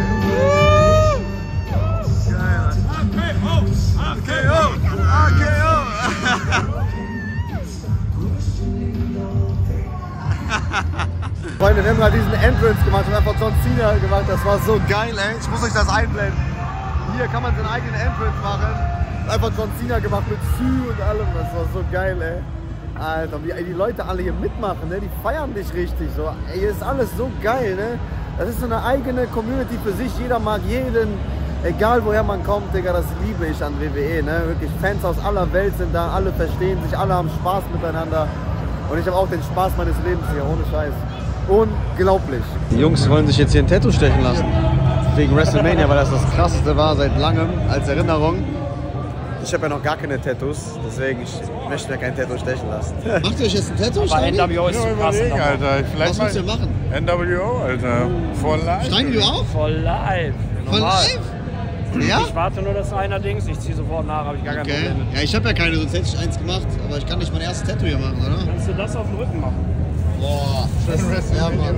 Freunde, wir haben gerade diesen Entrance gemacht und einfach John Cena gemacht. Das war so geil, ey. Ich muss euch das einblenden. Hier kann man seinen eigenen Entrance machen. Einfach John Cena gemacht mit Sü und allem. Das war so geil, ey. Alter, wie die Leute alle hier mitmachen, ne? Die feiern dich richtig. So. Ey, hier ist alles so geil, ne? Das ist so eine eigene Community für sich. Jeder mag jeden. Egal woher man kommt, Digga, das liebe ich an WWE, ne? Wirklich, Fans aus aller Welt sind da, alle verstehen sich, alle haben Spaß miteinander. Und ich habe auch den Spaß meines Lebens hier, ohne Scheiß. Unglaublich. Die Jungs wollen sich jetzt hier ein Tattoo stechen lassen. Wegen WrestleMania, weil das das krasseste war seit langem, als Erinnerung. Ich habe ja noch gar keine Tattoos, deswegen ich möchte mir kein Tattoo stechen lassen. Macht ihr euch jetzt ein Tattoo? Aber NWO ist zu krass. Alter. Was willst du machen? NWO, Alter. For life. Steigen wir auf? For life. For life? Ja? Ich warte nur, dass einer Dings, ich ziehe sofort nach, habe ich gar kein Problem mit. Ja, ich habe ja keine, sonst hätte ich eins gemacht, aber ich kann nicht mein erstes Tattoo hier machen, oder? Kannst du das auf dem Rücken machen? Boah, das ist ja, Mann.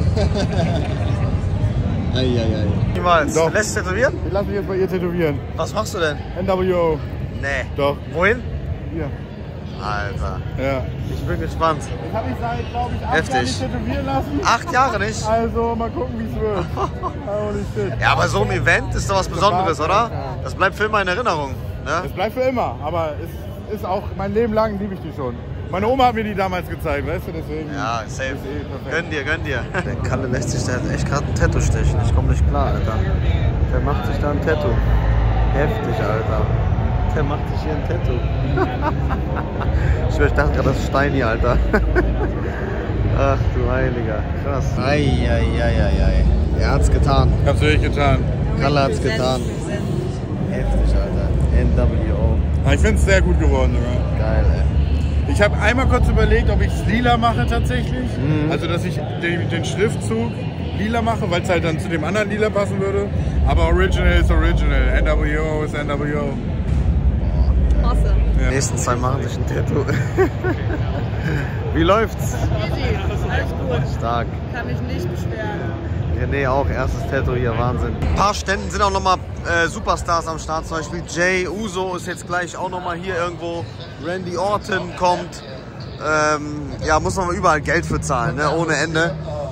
Eieiei. Niemals. Doch. Lässt du tätowieren? Ich lasse mich jetzt bei ihr tätowieren. Was machst du denn? NWO. Nee. Doch. Wohin? Hier. Alter. Ja. Ich bin gespannt. Ich habe mich seit, glaube ich, 8 Heftig. Jahren nicht tätowieren lassen. 8 Jahre nicht? Also mal gucken, wie es wird. Holy shit. Ja, aber so ein Event ist doch was Besonderes, oder? Das bleibt für immer in Erinnerung. Ne? Es bleibt für immer, aber es ist auch, mein Leben lang liebe ich die schon. Meine Oma hat mir die damals gezeigt, weißt du, deswegen. Ja, safe. Ist perfekt. Gönn dir, gönn dir. Der Kalle lässt sich da jetzt echt gerade ein Tattoo stechen. Ich komme nicht klar, Alter. Der macht sich da ein Tattoo. Heftig, Alter. Der macht sich hier ein Tattoo. Ich dachte gerade, das ist Steini, Alter. Ach du Heiliger. Krass. Eieieiei. Er hat's getan. Hab's wirklich getan. Kalle hat's getan. Heftig, Alter. NWO. Ich find's sehr gut geworden sogar. Geil, ey. Ich habe einmal kurz überlegt, ob ich es lila mache tatsächlich. Also, dass ich den Schriftzug lila mache, weil es halt dann zu dem anderen lila passen würde. Aber Original ist Original. NWO ist NWO. Awesome. Ja. Die nächsten 2 machen sich ein Tattoo. Wie läuft's? Easy, alles gut. Stark. Kann mich nicht beschweren. René auch, erstes Tattoo hier, Wahnsinn. Ein paar Ständen sind auch nochmal Superstars am Start, zum Beispiel Jay Uso ist jetzt gleich auch nochmal hier irgendwo. Randy Orton kommt. Ja, muss man überall Geld für zahlen, ne? Ohne Ende.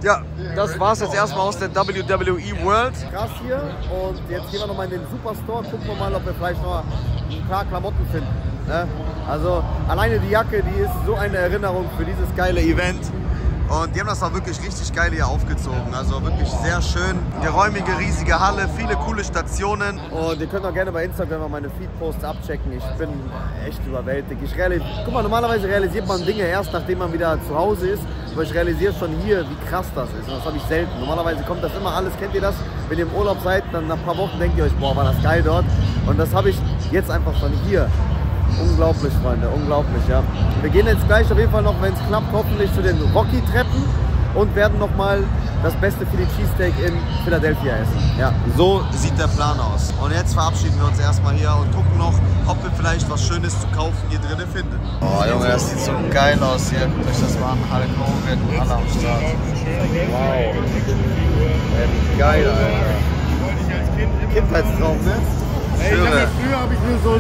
Ja, das war's jetzt erstmal aus der WWE World. Krass hier. Und jetzt gehen wir nochmal in den Superstore. Gucken wir mal, ob wir vielleicht noch ein paar Klamotten finden. Ne? Also alleine die Jacke, die ist so eine Erinnerung für dieses geile Event. Und die haben das auch wirklich richtig geil hier aufgezogen. Also wirklich sehr schön. Geräumige, riesige Halle, viele coole Stationen. Und ihr könnt auch gerne bei Instagram mal meine Feed-Posts abchecken. Ich bin echt überwältigt. Guck mal, normalerweise realisiert man Dinge erst, nachdem man wieder zu Hause ist. Aber ich realisiere schon hier, wie krass das ist. Und das habe ich selten. Normalerweise kommt das immer alles. Kennt ihr das? Wenn ihr im Urlaub seid, dann nach ein paar Wochen denkt ihr euch, boah, war das geil dort. Und das habe ich jetzt einfach schon hier. Unglaublich, Freunde, unglaublich, ja. Wir gehen jetzt gleich auf jeden Fall noch, wenn es klappt, hoffentlich zu den Rocky-Treppen und werden nochmal das Beste für die Cheesesteak in Philadelphia essen. Ja, so sieht der Plan aus. Und jetzt verabschieden wir uns erstmal hier und gucken noch, ob wir vielleicht was Schönes zu kaufen hier drinnen finden. Oh Junge, das sieht so geil aus hier. Guckt euch das mal an. Hulk Hogan, alle am Start. Wow. Geil, Alter. Kindheitstraum, ne? Früher habe ich mir so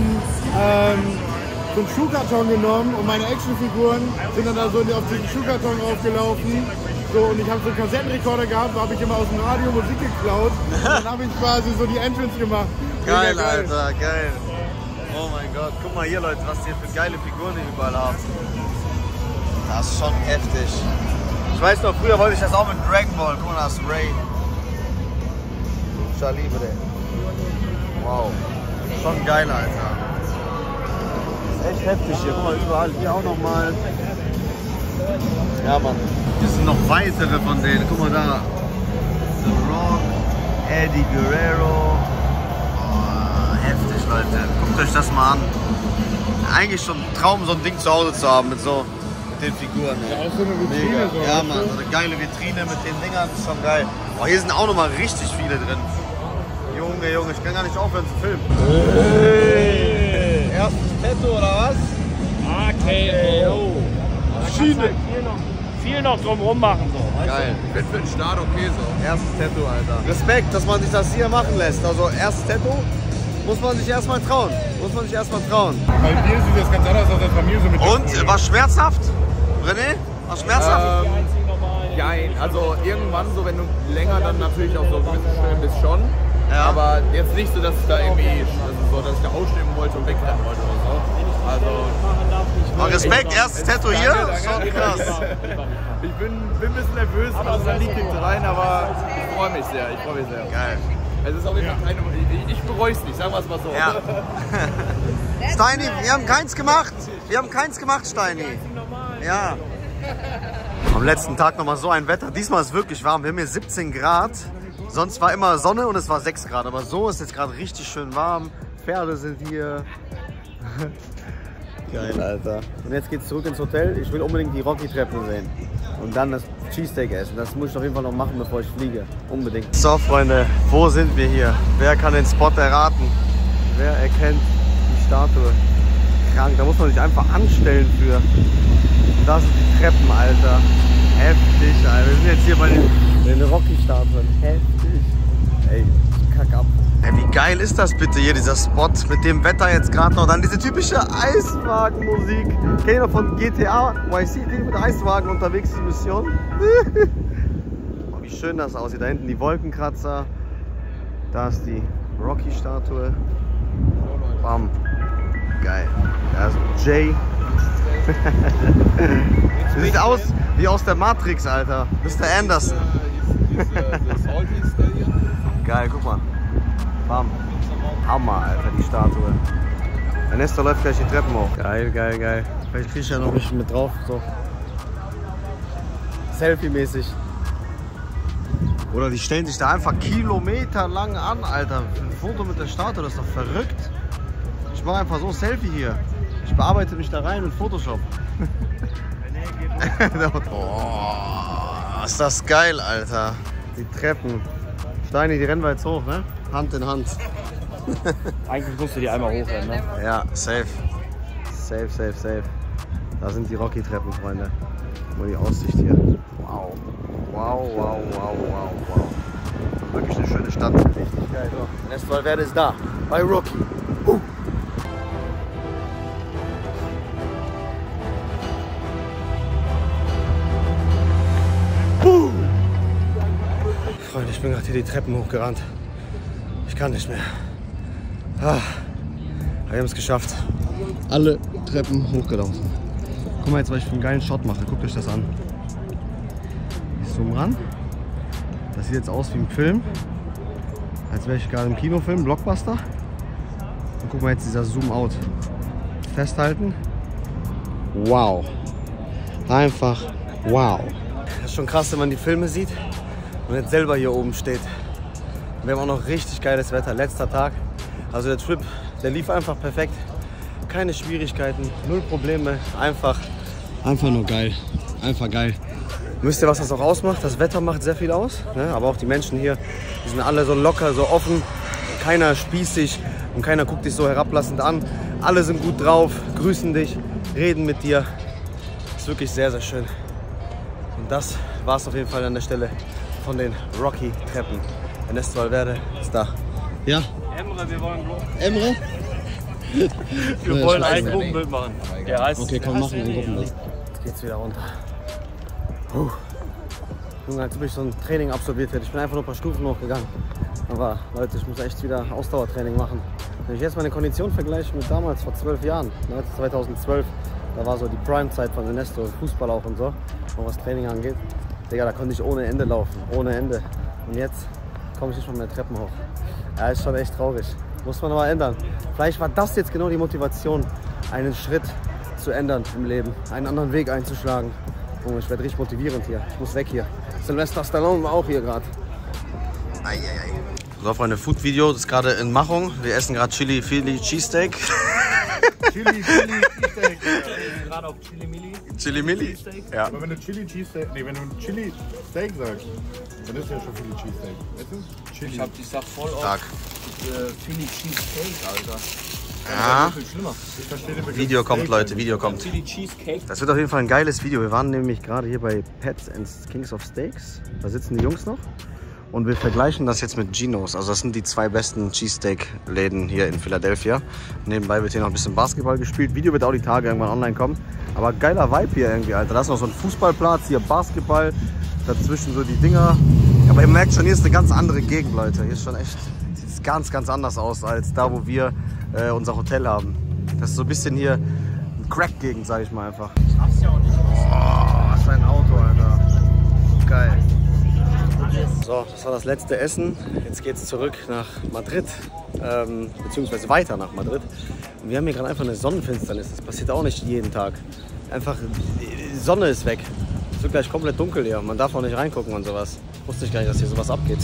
einen Schuhkarton genommen und meine Actionfiguren sind dann da so auf diesen Schuhkarton raufgelaufen. So, und ich habe so einen Kassettenrekorder gehabt, da habe ich immer aus dem Radio Musik geklaut. Und dann habe ich quasi so die Entrance gemacht. Geil, Alter, geil. Oh mein Gott, guck mal hier, Leute, was ihr für geile Figuren ihr überall habt. Das ist schon heftig. Ich weiß noch, früher wollte ich das auch mit Dragon Ball. Guck mal, da ist Ray. Charlie, bitte. Wow. Schon geil, Alter. Das ist echt heftig hier. Guck mal, überall. Hier auch nochmal. Ja, Mann. Hier sind noch weitere von denen. Guck mal da. The Rock, Eddie Guerrero. Oh, heftig, Leute. Guckt euch das mal an. Eigentlich schon ein Traum, so ein Ding zu Hause zu haben mit den Figuren. Ja, auch so eine Vitrine. Mega. So, ja, Mann. So eine geile Vitrine mit den Dingern. Das ist schon geil. Oh, hier sind auch nochmal richtig viele drin. Junge, Junge, ich kann gar nicht aufhören zu filmen. Hey. Erstes Tattoo oder was? AKO. Schiene. Viel noch drumherum machen. So. Geil. Ich bin für den Start okay so. Erstes Tattoo, Alter. Respekt, dass man sich das hier machen lässt. Also erstes Tattoo muss man sich erstmal trauen. Bei dir sieht das ganz anders aus als bei mir so mit. Und, war schmerzhaft? René? War schmerzhaft? Ja, also irgendwann so, wenn du länger dann natürlich auch so ein bisschen schön bist schon. Ja. Aber jetzt nicht so, dass ich da irgendwie, dass ich da ausstehen wollte und wegrennen wollte oder so. Also. Respekt, erstes Tattoo hier? Schon krass. Ich bin ein bisschen nervös, aber das liegt rein, aber ich freue mich sehr. Geil. Es ist auf jeden Fall keine. Ich bereue es nicht, sagen wir es mal so. Ja. Steini, wir haben keins gemacht. Steini. Ja. Am letzten Tag nochmal so ein Wetter. Diesmal ist es wirklich warm. Wir haben hier 17 Grad. Sonst war immer Sonne und es war 6 Grad. Aber so ist jetzt gerade richtig schön warm. Pferde sind hier. Geil, Alter. Und jetzt geht's zurück ins Hotel. Ich will unbedingt die Rocky-Treppen sehen. Und dann das Cheesesteak essen. Das muss ich auf jeden Fall noch machen, bevor ich fliege. Unbedingt. So, Freunde, wo sind wir hier? Wer kann den Spot erraten? Wer erkennt die Statue? Krank, da muss man sich einfach anstellen für. Und das sind die Treppen, Alter. Heftig, Alter. Wir sind jetzt hier bei den Rocky-Statuen. Heftig. Ey, kack ab. Ey, wie geil ist das bitte hier, dieser Spot mit dem Wetter jetzt gerade noch. Dann diese typische Eiswagenmusik. Kennt ihr noch von GTA, Vice City mit Eiswagen unterwegs, die Mission? Oh, wie schön das aussieht. Da hinten die Wolkenkratzer. Da ist die Rocky-Statue. Bam. Geil. Da ist Jay. Das sieht aus wie aus der Matrix, Alter. Mr. Anderson. Geil, guck mal. Bam. Hammer, Alter, die Statue. Der Nestor läuft gleich die Treppen hoch. Geil, geil, geil. Vielleicht krieg ich ja noch ein bisschen mit drauf. So. Selfie-mäßig. Oder die stellen sich da einfach kilometerlang an, Alter. Für ein Foto mit der Statue, das ist doch verrückt. Ich mache einfach so ein Selfie hier. Ich bearbeite mich da rein mit Photoshop. Oh, ist das geil, Alter. Die Treppen. Steini, die rennen wir jetzt hoch, ne? Hand in Hand. Eigentlich musst du die einmal hochrennen, ne? Ja, safe. Safe, safe, safe. Da sind die Rocky-Treppen, Freunde. Nur die Aussicht hier. Wow. Wow, wow, wow, wow, wow. Wirklich eine schöne Stadt. Richtig geil. So, Nestor Valverde ist da. Bei Rocky. Freunde, ich bin gerade hier die Treppen hochgerannt. Ich kann nicht mehr. Wir haben es geschafft. Alle Treppen hochgelaufen. Guck mal jetzt, was ich für einen geilen Shot mache. Guckt euch das an. Ich zoome ran. Das sieht jetzt aus wie im Film. Als wäre ich gerade im Kinofilm, Blockbuster. Und guck mal jetzt dieser Zoom-Out. Festhalten. Wow. Einfach wow. Das ist schon krass, wenn man die Filme sieht und jetzt selber hier oben steht. Wir haben auch noch richtig geiles Wetter, letzter Tag. Also der Trip, der lief einfach perfekt. Keine Schwierigkeiten, null Probleme, einfach nur geil. Einfach geil. Wisst ihr, was das auch ausmacht? Das Wetter macht sehr viel aus, ne? Aber auch die Menschen hier, die sind alle so locker, so offen. Keiner spießig und keiner guckt dich so herablassend an. Alle sind gut drauf, grüßen dich, reden mit dir. Ist wirklich sehr, sehr schön. Und das war es auf jeden Fall an der Stelle von den Rocky-Treppen. Ernesto Valverde ist da. Ja? Emre, wir wollen Gruppen. Emre? Wir wollen ein Gruppenbild machen. Okay, komm, machen ein Gruppenbild. Jetzt geht's wieder runter. Junge, als ob ich so ein Training absolviert hätte. Ich bin einfach nur ein paar Stufen hochgegangen. Aber Leute, ich muss echt wieder Ausdauertraining machen. Wenn ich jetzt meine Kondition vergleiche mit damals, vor 12 Jahren, 2012, da war so die Prime-Zeit von Ernesto, Fußball auch und so, was Training angeht. Digga, da konnte ich ohne Ende laufen, ohne Ende. Und jetzt komme ich nicht mal mehr Treppen hoch. Ja, ist schon echt traurig. Muss man aber ändern. Vielleicht war das jetzt genau die Motivation, einen Schritt zu ändern im Leben, einen anderen Weg einzuschlagen. Oh, ich werde richtig motivierend hier. Ich muss weg hier. Sylvester Stallone war auch hier gerade. So, Freunde, Food-Video ist gerade in Machung. Wir essen gerade Chili Philly Cheesesteak. Chili Cheesesteak. Gerade auf Chili Milli. Chili Milli? Ja. Aber wenn du Chili Cheesesteak, nee, wenn du Chili Steak sagst, dann ist ja schon Philly Cheesesteak. Weißt du? Chili. Ich sag voll Stark. auf Philly Cheesesteak, Alter. Ja. Viel schlimmer. Ich verstehe den Begriff Video kommt, Steak. Leute, Video kommt. Chili Cheesecake. Das wird auf jeden Fall ein geiles Video. Wir waren nämlich gerade hier bei Pets and Kings of Steaks. Da sitzen die Jungs noch. Und wir vergleichen das jetzt mit Geno's. Also das sind die 2 besten Cheesesteak-Läden hier in Philadelphia. Nebenbei wird hier noch ein bisschen Basketball gespielt. Video wird auch die Tage irgendwann online kommen. Aber geiler Vibe hier irgendwie, Alter. Da ist noch so ein Fußballplatz, hier Basketball. Dazwischen so die Dinger. Aber ihr merkt schon, hier ist eine ganz andere Gegend, Leute. Hier ist schon echt, sieht ganz, ganz anders aus als da, wo wir unser Hotel haben. Das ist so ein bisschen hier eine Crack-Gegend, sage ich mal einfach. Oh, was für ein Auto, Alter. Geil. So, das war das letzte Essen. Jetzt geht es zurück nach Madrid, beziehungsweise weiter nach Madrid. Und wir haben hier gerade einfach eine Sonnenfinsternis. Das passiert auch nicht jeden Tag. Einfach, die Sonne ist weg. Es wird gleich komplett dunkel hier. Man darf auch nicht reingucken und sowas. Wusste ich gar nicht, dass hier sowas abgeht.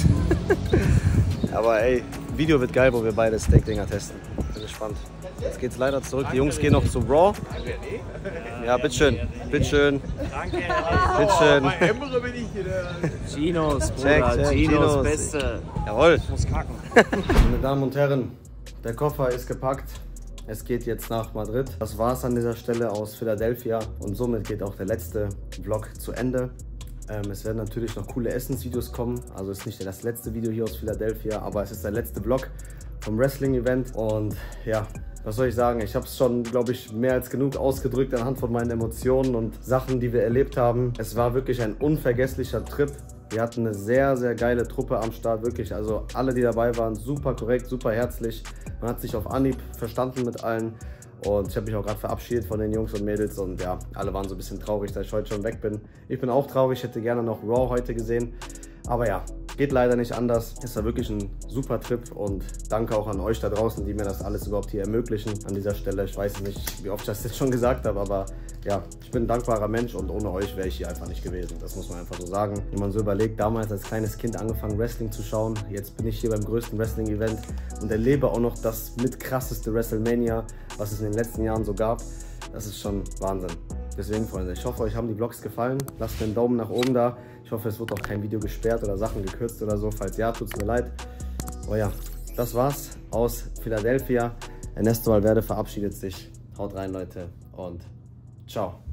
Aber ey, Video wird geil, wo wir beide Steak-Dinger testen. Bin gespannt. Jetzt geht's leider zurück. Die Jungs gehen noch zu Raw. Ja, bitteschön. Bitteschön. Danke. Bitteschön. Bei Emre bin ich hier. Chinos, Check, Bruder. check, Chinos, Chinos. Beste. Jawohl. Ich muss kacken. Meine Damen und Herren, der Koffer ist gepackt. Es geht jetzt nach Madrid. Das war's an dieser Stelle aus Philadelphia. Und somit geht auch der letzte Vlog zu Ende. Es werden natürlich noch coole Essensvideos kommen. Also es ist nicht das letzte Video hier aus Philadelphia, aber es ist der letzte Vlog vom Wrestling-Event. Und ja, was soll ich sagen? Ich habe es schon, glaube ich, mehr als genug ausgedrückt anhand von meinen Emotionen und Sachen, die wir erlebt haben. Es war wirklich ein unvergesslicher Trip. Wir hatten eine sehr, sehr geile Truppe am Start, wirklich. Also alle, die dabei waren, super korrekt, super herzlich. Man hat sich auf Anhieb verstanden mit allen. Und ich habe mich auch gerade verabschiedet von den Jungs und Mädels. Und ja, alle waren so ein bisschen traurig, dass ich heute schon weg bin. Ich bin auch traurig, ich hätte gerne noch Raw heute gesehen. Aber ja, geht leider nicht anders. Es war wirklich ein super Trip und danke auch an euch da draußen, die mir das alles überhaupt hier ermöglichen an dieser Stelle. Ich weiß nicht, wie oft ich das jetzt schon gesagt habe, aber ja, ich bin ein dankbarer Mensch und ohne euch wäre ich hier einfach nicht gewesen. Das muss man einfach so sagen. Wenn man so überlegt, damals als kleines Kind angefangen Wrestling zu schauen, jetzt bin ich hier beim größten Wrestling-Event und erlebe auch noch das mit krasseste WrestleMania, was es in den letzten Jahren so gab. Das ist schon Wahnsinn. Deswegen, Freunde, ich hoffe, euch haben die Vlogs gefallen. Lasst mir einen Daumen nach oben da. Ich hoffe, es wird auch kein Video gesperrt oder Sachen gekürzt oder so. Falls ja, tut es mir leid. Aber ja, das war's aus Philadelphia. Ernesto Valverde verabschiedet sich. Haut rein, Leute, und ciao.